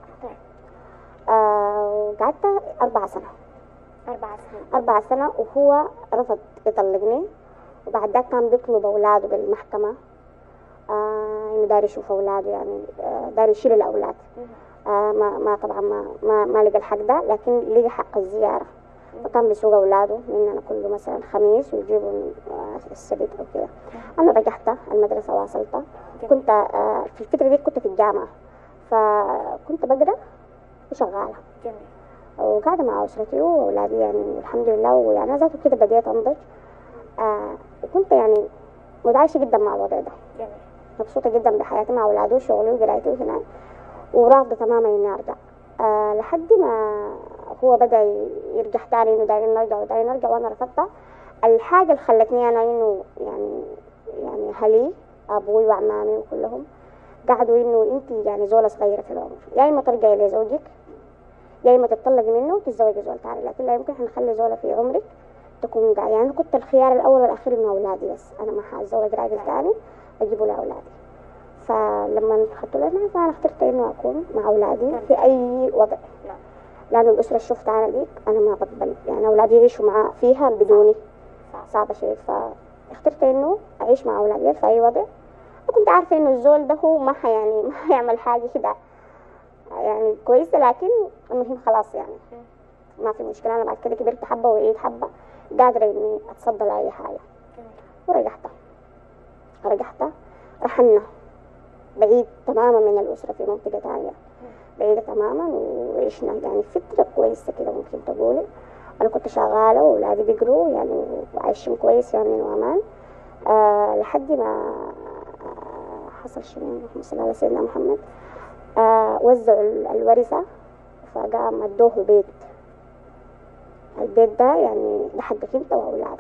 وقعدت 4 سنة. 4 سنة وهو رفض يطلقني. وبعد ذاك كان بيطلب أولاده بالمحكمة إنه داري يشوف أولاده، يعني داري يشيل الأولاد. ما طبعا ما لقى الحق ده، لكن لقى حق الزيارة. فكان بيسوق أولاده مننا كله مثلا خميس ويجيبوا السبت أو كده. أنا رجعت المدرسة واصلتها. كنت في الفترة دي كنت في الجامعة، فكنت بقرأ وشغالة وقاعدة مع أسرتي وأولادي يعني الحمد لله. ويعني أنا ذاته كده بديت أنضج. وكنت يعني متعايشة جدا مع الوضع ده، مبسوطة جدا بحياتي مع أولادي وشغلي وقرايتي وهنا، ورافضة تماما إني أرجع. لحد ما هو بدأ يرجع تاني إنه دايرين نرجع وأنا رفضتها. الحاجة اللي خلتني أنا إنه يعني أهلي أبوي وعمامي وكلهم قعدوا إنه أنت يعني زولة صغيرة في العمر، يا إما ترجعي لزوجك يا إما تتطلقي منه وتتزوجي زول تاني، لكن لا يمكن نخلي زولة في عمرك تكون قاعدة. يعني كنت الخيار الأول والأخير إنه أولادي، بس أنا ما حأتزوج راجل تاني أجيبه لأولادي. فلما خدت لنا فأنا اخترت إنه أكون مع أولادي في أي وضع، لأنه الأسرة اللي شفت أنا دي أنا ما بقبل يعني أولادي يعيشوا مع فيها بدوني، صعبة شيء. فاخترت إنه أعيش مع أولادي في أي وضع. وكنت عارفة إنه الزول ده هو ما هيعمل حاجة كده يعني كويسة، لكن المهم خلاص يعني ما في مشكلة. أنا بعد كده كبرت حبة وعيد حبة، قادرة إني أتصدى لأي حاجة. ورجعت رحلنا بعيد تماما من الأسرة في منطقة تانية بعيدة تماما، وعشنا يعني فترة كويسة كده ممكن تقولي. أنا كنت شغالة وأولادي بيقروا يعني وعايشين كويس يعني من وأمان. لحد ما حصل شنو، اللهم صل على سيدنا محمد، وزعوا الورثة فقام ادوه البيت ده يعني ده حقك انت واولادك.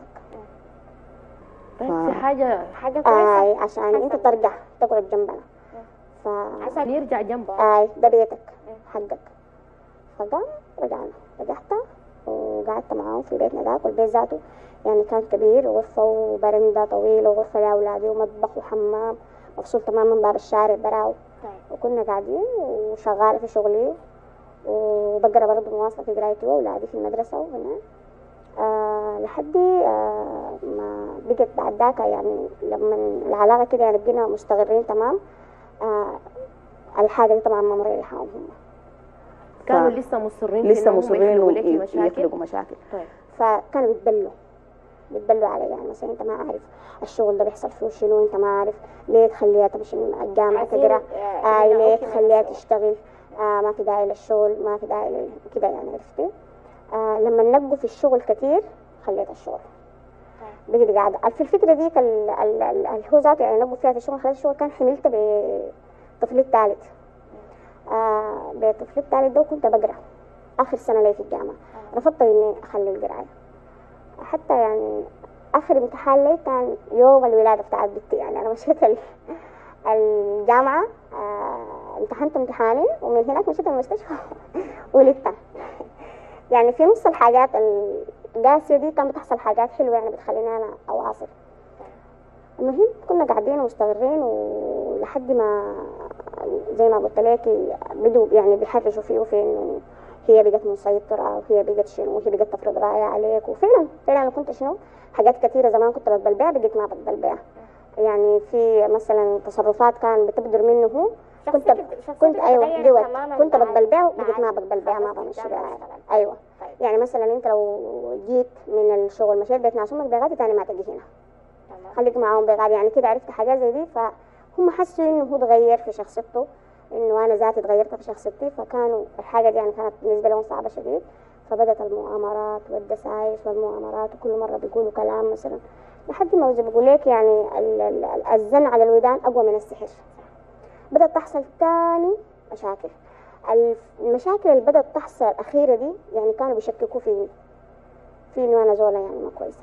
بس حاجة كويسة عشان انت ترجع تقعد جنبنا، عشان يرجع جنبه ده بيتك حقك. فقام رجعت وقعدت معاهم في بيتنا ده. والبيت ذاته يعني كان كبير، وغرفة وبرندة طويلة وغرفة لأولادي ومطبخ وحمام مفصول تماما باب الشارع براو. وكنا قاعدين وشغالة في شغلي وبقرا برضه مواصلة في قرايتي وأولادي في المدرسة وهنا. لحد ما بقت بعد ذاك يعني لما العلاقة كده يعني بقينا مستقرين تمام. الحاجة دي طبعا ما مريحاهم هم، كانوا لسه مصرين ويخلقوا مشاكل. طيب. فكانوا بيتبلوا علي يعني مثلا انت ما عارف الشغل ده بيحصل فيه شنو، انت ما عارف ليه تخليها تمشي من الجامعة تقرا، ليه تخليها تشتغل، ما في داعي للشغل، ما في داعي كده يعني عرفتي. لما نقوا في الشغل كتير خليت الشغل. بقيت قاعدة في الفترة ديك هو ذاته يعني نقوا فيها في الشغل. خليت الشغل كان حملت بطفلي الثالث. بطفلي الثالث ده كنت بقرا آخر سنة لي في الجامعة. رفضت إني أخلي القراية حتى يعني آخر امتحان لي كان يوم الولادة بتاعت بنتي. يعني أنا مشيت الجامعة امتحنت امتحاني ومن هناك مشيت المستشفى ولدتها. يعني في نص الحاجات القاسية دي كان بتحصل حاجات حلوة يعني بتخليني أنا أواصل. المهم كنا قاعدين ومستمرين ولحد ما زي ما قلت لك بدوا يعني بيحرجوا فيه في إنه هي بقت مسيطرة وهي بقت شنو وهي بقت تفرض رأيها عليك. وفعلا أنا كنت شنو حاجات كثيرة زمان كنت بتبلبع بقيت ما بتبلبع. يعني في مثلا تصرفات كان بتبدر منه هو كنت ايوه جوت كنت بتبلبع بقيت ما بتبلبع ما بمشي بقى. ايوه يعني مثلا انت لو جيت من الشغل مشيت بيت ناس امك بغادي تاني ما تجي هنا خليك معاهم بغادي. يعني كده عرفت حاجات زي دي فهم حسوا انه هو تغير في شخصيته انه انا ذاتي تغيرت في شخصيتي. فكانوا الحاجه دي يعني كانت بالنسبه لهم صعبه شديد. فبدت المؤامرات والدسايس والمؤامرات وكل مره بيقولوا كلام مثلا لحد ما زي بقول لك يعني الزن على الودان اقوى من السحر. بدأت تحصل تاني مشاكل. المشاكل اللي بدأت تحصل الأخيرة دي يعني كانوا بيشككوا فيني إنه أنا زولة يعني ما كويسة.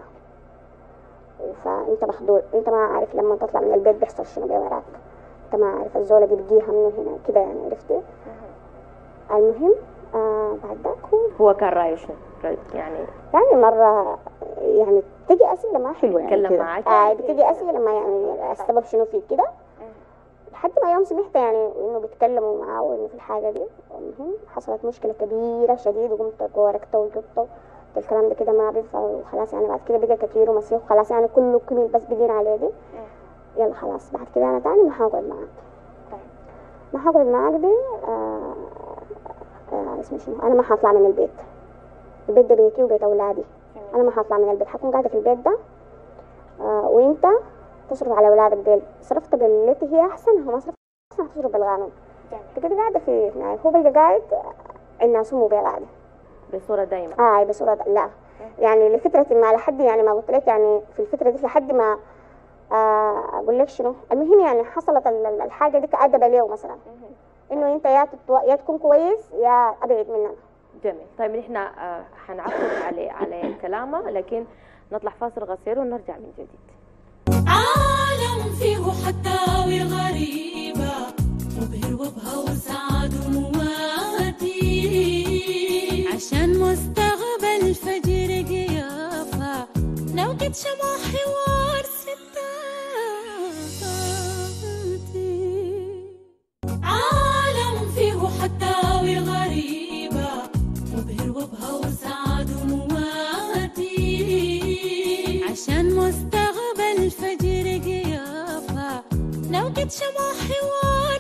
فأنت مخدوع، أنت ما عارف لما تطلع من البيت بيحصل شنو بوراك، أنت ما عارف الزولة دي بتجيها منه هنا كده يعني عرفتي. المهم بعد ذاك هو كان رأيه شنو؟ يعني مرة يعني تجي أسئلة ما حلوة يعني تكلم معاك بتجي أسئلة ما يعني السبب شنو فيه كده. لحد ما يوم سمحت يعني انه بيتكلموا معاه وانه في الحاجه دي. المهم حصلت مشكله كبيره شديد وقمت وركته وجبته الكلام ده كده ما بينفع وخلاص. يعني بعد كده بقى كتير ومسيح خلاص يعني كله كمل بس بيجينا عليه دي. يلا خلاص بعد كده انا تاني ما هقعد معاك. ما هقعد معاك دي اسمه شنو انا ما هطلع من البيت. البيت ده بيتي وبيت اولادي. انا ما هطلع من البيت حكون قاعده في البيت ده وانت تصرف على اولادك ديل. صرفت بالتي هي احسن هو ما صرفت احسن تصرف بالقانون. انت كده قاعده في يعني هو بيجي قاعد الناس مو قاعده بصوره دايمه بصوره لا يعني لفتره ما لحد يعني ما قلت لك يعني في الفتره دي لحد ما اقول لك شنو. المهم يعني حصلت الحاجه دي كأدب له مثلا انه انت يا تكون كويس يا ابعد مننا. جميل. طيب احنا حنعقب على كلامه لكن نطلع فاصل قصير ونرجع من جديد. عالم فيه حكاوي غريبة مبهر وابهى وسعد ومواتي عشان مستقبل فجر قيافة لو قد شمع حوار ستاتي. عالم فيه حكاوي غريبة مبهر وابهى وسعد ومواتي عشان مستقبل الفجر قيافة لو قد شمع حوار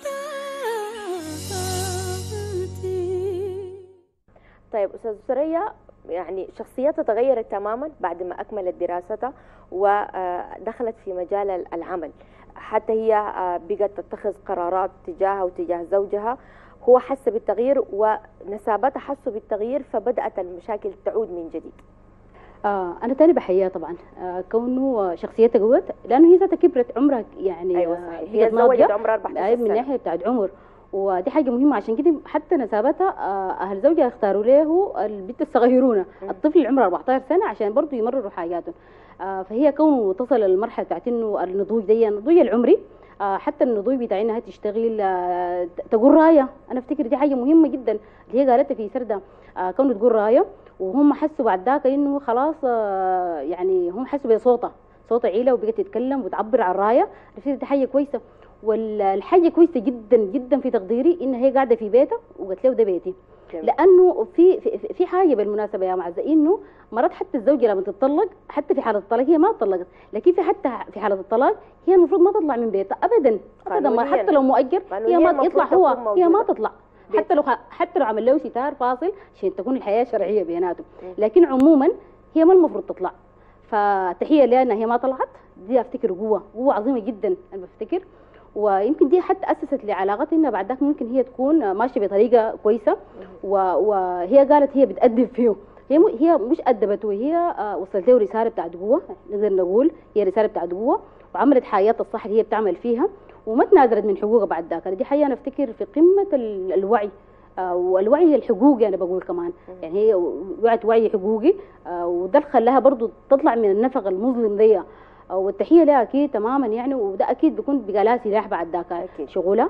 ستاتي. طيب أستاذ سرية يعني شخصيتها تغيرت تماما بعد ما أكملت دراستها ودخلت في مجال العمل. حتى هي بقت تتخذ قرارات تجاهها وتجاه زوجها. هو حس بالتغيير ونسابتها حسوا بالتغيير فبدأت المشاكل تعود من جديد. أنا تاني بحييها طبعا كونه شخصيتها قوت لأنه هي ذاتها كبرت عمرها يعني أيوة صحيح. هي تزوجت عمرها 14 سنة من ناحية بتاعت عمر ودي حاجة مهمة. عشان كده حتى نسابتها أهل زوجها اختاروا له البنت الصغيرونة الطفل اللي عمره 14 سنة عشان برضه يمرروا حاجاتهم. فهي كونه تصل للمرحلة بتاعت إنه النضوج دي النضوج العمري حتى النضوج بتاع انها تشتغل تقول رايه. انا افتكر دي حاجه مهمه جدا اللي هي قالتها في سردها كونه تقول رايه. وهم حسوا بعد ذاك انه خلاص يعني هم حسوا بصوتها صوت عيله وبقت تتكلم وتعبر عن رايه. دي حاجه كويسه. والحاجه كويسه جدا جدا في تقديري انها هي قاعده في بيتها وقالت له ده بيتي. لانه في حاجه بالمناسبه يا معزه انه مرات حتى الزوجه لما تتطلق حتى في حاله الطلاق هي ما طلقت لكن حتى في حاله الطلاق هي المفروض ما تطلع من بيتها ابدا ابدا. حتى لو مؤجر هي ما يطلع هو هي ما تطلع حتى لو عمل له ستار فاصل عشان تكون الحياه شرعيه بيناتهم. لكن عموما هي ما المفروض تطلع. فتحيه لها هي ما طلعت. دي افتكر قوه عظيمه جدا انا بفتكر. ويمكن دي حتى اسست لعلاقتها انها بعد ذاك ممكن هي تكون ماشيه بطريقه كويسه. وهي قالت هي بتأدب فيه. هي مش أدبته هي وصلت له رساله بتاعت قوه نقدر نقول هي رساله بتاعت قوه وعملت حياتها الصح اللي هي بتعمل فيها وما تنازلت من حقوقها بعد ذاك. دي حقيقه انا افتكر في قمه الوعي والوعي الحقوقي انا بقول كمان يعني هي وعي حقوقي وده اللي خلاها برضه تطلع من النفق المظلم دي والتحيه لها اكيد تماما يعني، وده اكيد بيكون بقى لها سلاح بعد ذاك شغلها.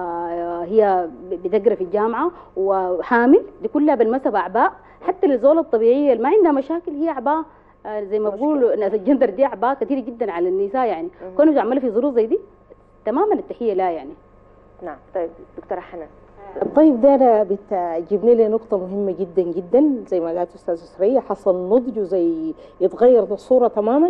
هي بتقرا في الجامعه وحامل، دي كلها بالمسا باعباء. حتى للزول الطبيعيه اللي ما عندها مشاكل هي اعباء، زي ما بقولوا ناس الجندر دي اعباء كثير جدا على النساء يعني. كونوا بيعملوا في ظروف زي دي تماما التحيه لها يعني. نعم. طيب دكتوره حنان، الطيب ده بتجيبني لي نقطة مهمة جدا جدا، زي ما قالت أستاذة سرية حصل نضج وزي يتغير الصورة تماما.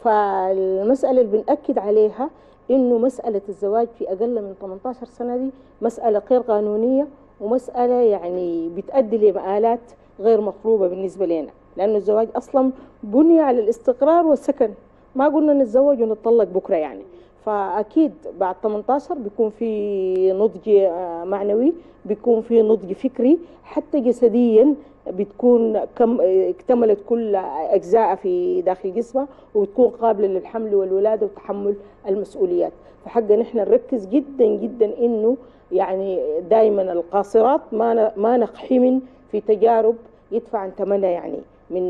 فالمسألة اللي بنأكد عليها إنه مسألة الزواج في أقل من 18 سنة دي مسألة غير قانونية، ومسألة يعني بتؤدي لمآلات غير مطلوبة بالنسبة لنا، لأنه الزواج أصلا بني على الاستقرار والسكن، ما قلنا نتزوج ونطلق بكرة يعني. فأكيد بعد 18 بيكون في نضج معنوي، بيكون في نضج فكري، حتى جسديا بتكون اكتملت كل أجزاء في داخل جسمها، وبتكون قابلة للحمل والولادة وتحمل المسؤوليات. فحقا نحن نركز جدا جدا إنه يعني دائما القاصرات ما نقحمن في تجارب يدفع عن ثمنها يعني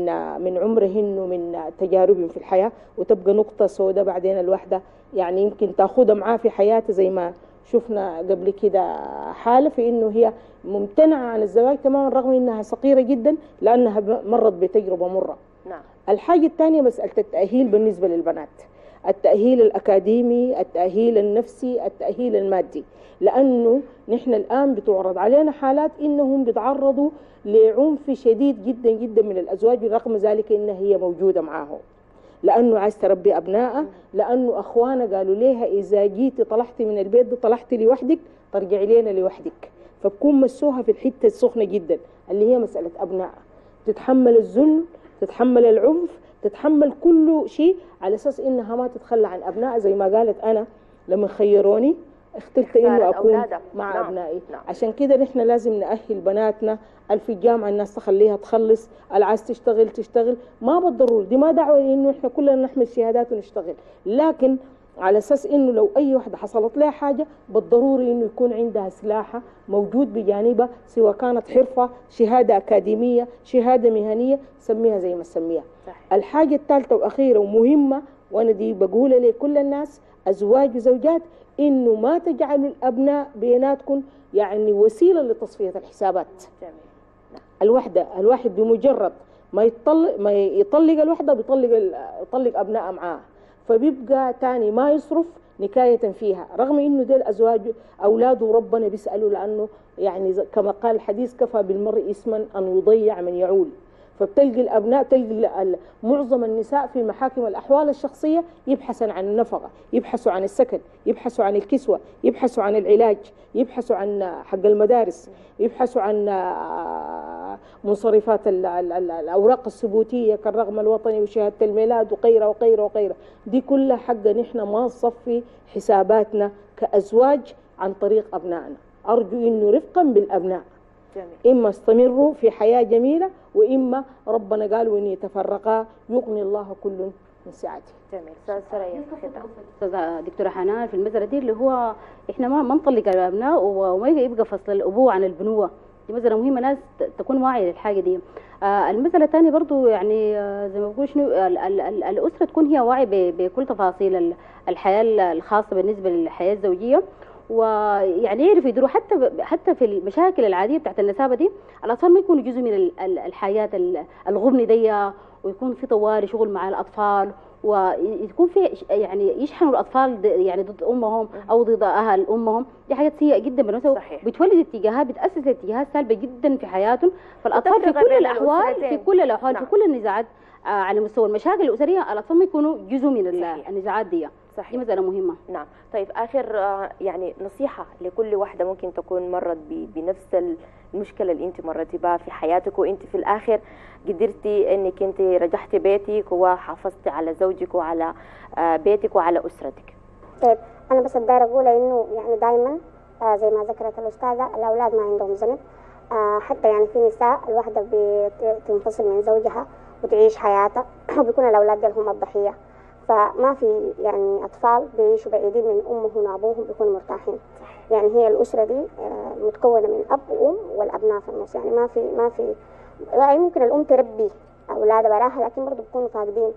من عمرهن ومن تجاربهم في الحياة، وتبقى نقطة سوداء بعدين الواحدة يعني يمكن تاخدها معاه في حياتها، زي ما شفنا قبل كده حالة في إنه هي ممتنعة عن الزواج تماما رغم إنها صغيرة جدا لأنها مرت بتجربة مرة. نعم. الحاجة الثانية مسألة التأهيل بالنسبة للبنات، التأهيل الأكاديمي، التأهيل النفسي، التأهيل المادي، لأنه نحن الآن بتعرض علينا حالات إنهم بيتعرضوا لعنف شديد جدا جدا من الأزواج، رغم ذلك إنها هي موجودة معاهم، لأنه عايز تربي أبنائها، لأنه أخوانا قالوا ليها إذا جيتي طلعتي من البيت ده طلعتي لوحدك ترجعي لنا لوحدك. فبكون مسوها في الحتة السخنة جدا اللي هي مسألة أبنائها، تتحمل الذل، تتحمل العنف، تتحمل كل شيء على أساس إنها ما تتخلى عن أبنائها. زي ما قالت أنا لما خيروني اخترت إنه أكون مع نعم. أبنائي. نعم. عشان كده نحن لازم نأهل بناتنا. في الجامعة الناس تخليها تخلص، العايز تشتغل ما بالضروري، دي ما دعوة إنه إحنا كلنا نحمل شهادات ونشتغل، لكن على أساس إنه لو أي واحدة حصلت لها حاجة بالضروري إنه يكون عندها سلاحها موجود بجانبها، سواء كانت حرفة، شهادة أكاديمية، شهادة مهنية، سميها زي ما سميها. الحاجة الثالثة وأخيرة ومهمة، وأنا دي بقولها لكل الناس أزواج وزوجات، إنه ما تجعلوا الأبناء بيناتكم يعني وسيلة لتصفية الحسابات. الواحد بمجرد ما يطلق الوحدة بيطلق أبناء معاه، فبيبقى تاني ما يصرف نكاية فيها، رغم إنه دي الأزواج أولاده ربنا بيسألوا، لأنه يعني كما قال الحديث كفى بالمرء اسما أن يضيع من يعول. فبتلقي الأبناء، تلقي معظم النساء في محاكم الأحوال الشخصية يبحثوا عن النفقة، يبحثوا عن السكن، يبحثوا عن الكسوة، يبحثوا عن العلاج، يبحثوا عن حق المدارس، يبحثوا عن مصرفات الأوراق الثبوتية كالرقم الوطني وشهادة الميلاد وغيرها وغيرها وغيرها. دي كلها حق نحن ما نصفي حساباتنا كأزواج عن طريق أبنائنا. أرجو إنه رفقا بالأبناء، إما استمروا في حياة جميلة، وإما ربنا قال وإن يتفرقا يغني الله كل من سعته. جميل. أستاذة دكتورة حنان في المسألة دي اللي هو إحنا ما نطلق الأبناء وما يبقى فصل الأبوة عن البنوة، دي مسألة مهمة ناس تكون واعية للحاجة دي. المسألة الثانية برضو يعني زي ما بقول شنو الأسرة تكون هي واعية بكل تفاصيل الحياة الخاصة بالنسبة للحياة الزوجية، ويعني يعرف يدروا حتى في المشاكل العاديه بتاعت النسابه دي الاطفال ما يكونوا جزء من الحياه الغبن دي، ويكون في طوارئ شغل مع الاطفال، ويكون في يعني يشحنوا الاطفال يعني ضد امهم او ضد اهل امهم. دي حاجات سيئه جدا بالنسبه، بتولد اتجاهات، بتاسس اتجاهات سلبيه جدا في حياتهم. فالاطفال في كل الاحوال في كل النزاعات على مستوى المشاكل الاسريه الاطفال ما يكونوا جزء من النزاعات دي. صحيح. دي مسألة مهمة. نعم. طيب آخر يعني نصيحة لكل واحدة ممكن تكون مرت بنفس المشكلة اللي أنت مرتي بها في حياتك، وأنت في الآخر قدرتي أنك أنت رجعتي بيتك وحافظتي على زوجك وعلى بيتك وعلى أسرتك. طيب أنا بس دايرة أقول إنه يعني دائما زي ما ذكرت الأستاذة الأولاد ما عندهم ذنب، حتى يعني في نساء الواحدة بتنفصل من زوجها وتعيش حياتها وبيكون الأولاد هم الضحية، فما في يعني أطفال بيعيشوا بعيدين من أمهم وأبوهم بيكونوا مرتاحين. يعني هي الأسرة دي متكونة من أب وأم والأبناء في النص، يعني ما في يعني ممكن الأم تربي أولادها براها لكن برضه بيكونوا فاقدين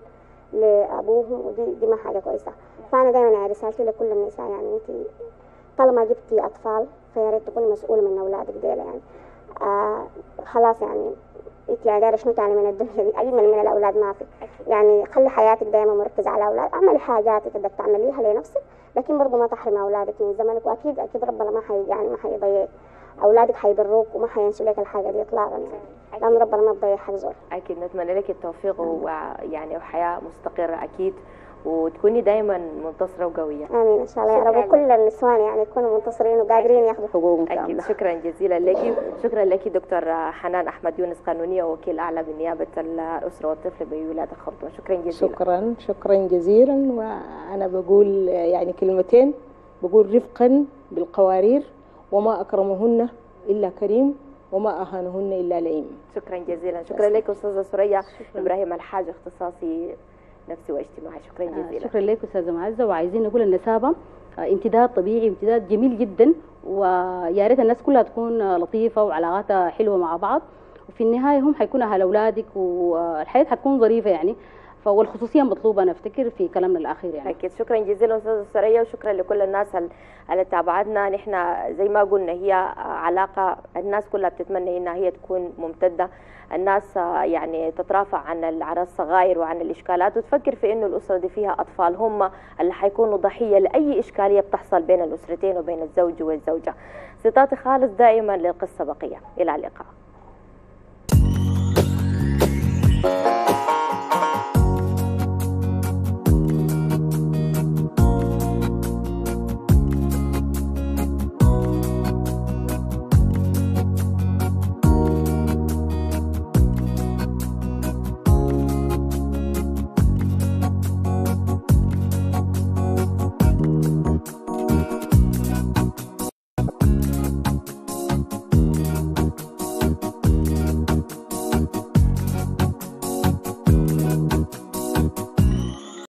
لابوهم، ودي ما حاجه كويسه. فانا دايما يعني رسالتي لكل النساء، يعني انت طالما جبتي اطفال فيا ريت تكوني مسؤوله من اولادك ديل يعني. خلاص يعني انت يعني دايره شنو تاني من الدنيا دي؟ اجمل من الاولاد ما في يعني. خلي حياتك دايما مركزه على الاولاد، اعملي حاجات تقدر تعمليها لنفسك، لكن برضه ما تحرمي اولادك من زمنك. واكيد اكيد ربنا ما يعني ما حيضيع اولادك، حيبروك وما حينسوا لك الحاجه دي اطلاقا يعني، لان ربنا ما بضيع حق زول. اكيد نتمنى لك التوفيق ويعني وحياه مستقره اكيد، وتكوني دايما منتصره وقويه. امين ان شاء الله يا رب. وكل النسوان يعني يكونوا منتصرين وقادرين ياخذوا حقوقهم اكيد كامله. شكرا جزيلا لك. شكرا لك دكتور حنان احمد يونس، قانونيه ووكيل اعلى بنيابه الاسره والطفل بولايه الخرطوم. شكرا جزيلا. شكرا جزيلا. وانا بقول يعني كلمتين، بقول رفقا بالقوارير، وما اكرمهن الا كريم، وما اهانهن الا لئيم. شكرا جزيلا. شكرا لك استاذه سوريا ابراهيم الحاج، اختصاصي نفسي واجتماعي. شكرا جزيلا. شكرا لك استاذه معزه. وعايزين نقول النسابه امتداد طبيعي، امتداد جميل جدا، ويا ريت الناس كلها تكون لطيفه وعلاقاتها حلوه مع بعض، وفي النهايه هم حيكونوا اهل اولادك والحياه حتكون ظريفه يعني. والخصوصيه مطلوبه انا افتكر في كلامنا الاخير يعني. اكيد. شكرا جزيلا استاذه سوريا، وشكرا لكل الناس اللي تابعتنا. نحن زي ما قلنا هي علاقه الناس كلها بتتمنى انها هي تكون ممتده، الناس يعني تترافع عن الصغائر وعن الاشكالات، وتفكر في انه الاسره دي فيها اطفال هم اللي حيكونوا ضحيه لاي اشكاليه بتحصل بين الاسرتين وبين الزوج والزوجه. ستاتي خالص دائما للقصه بقيه. الى اللقاء.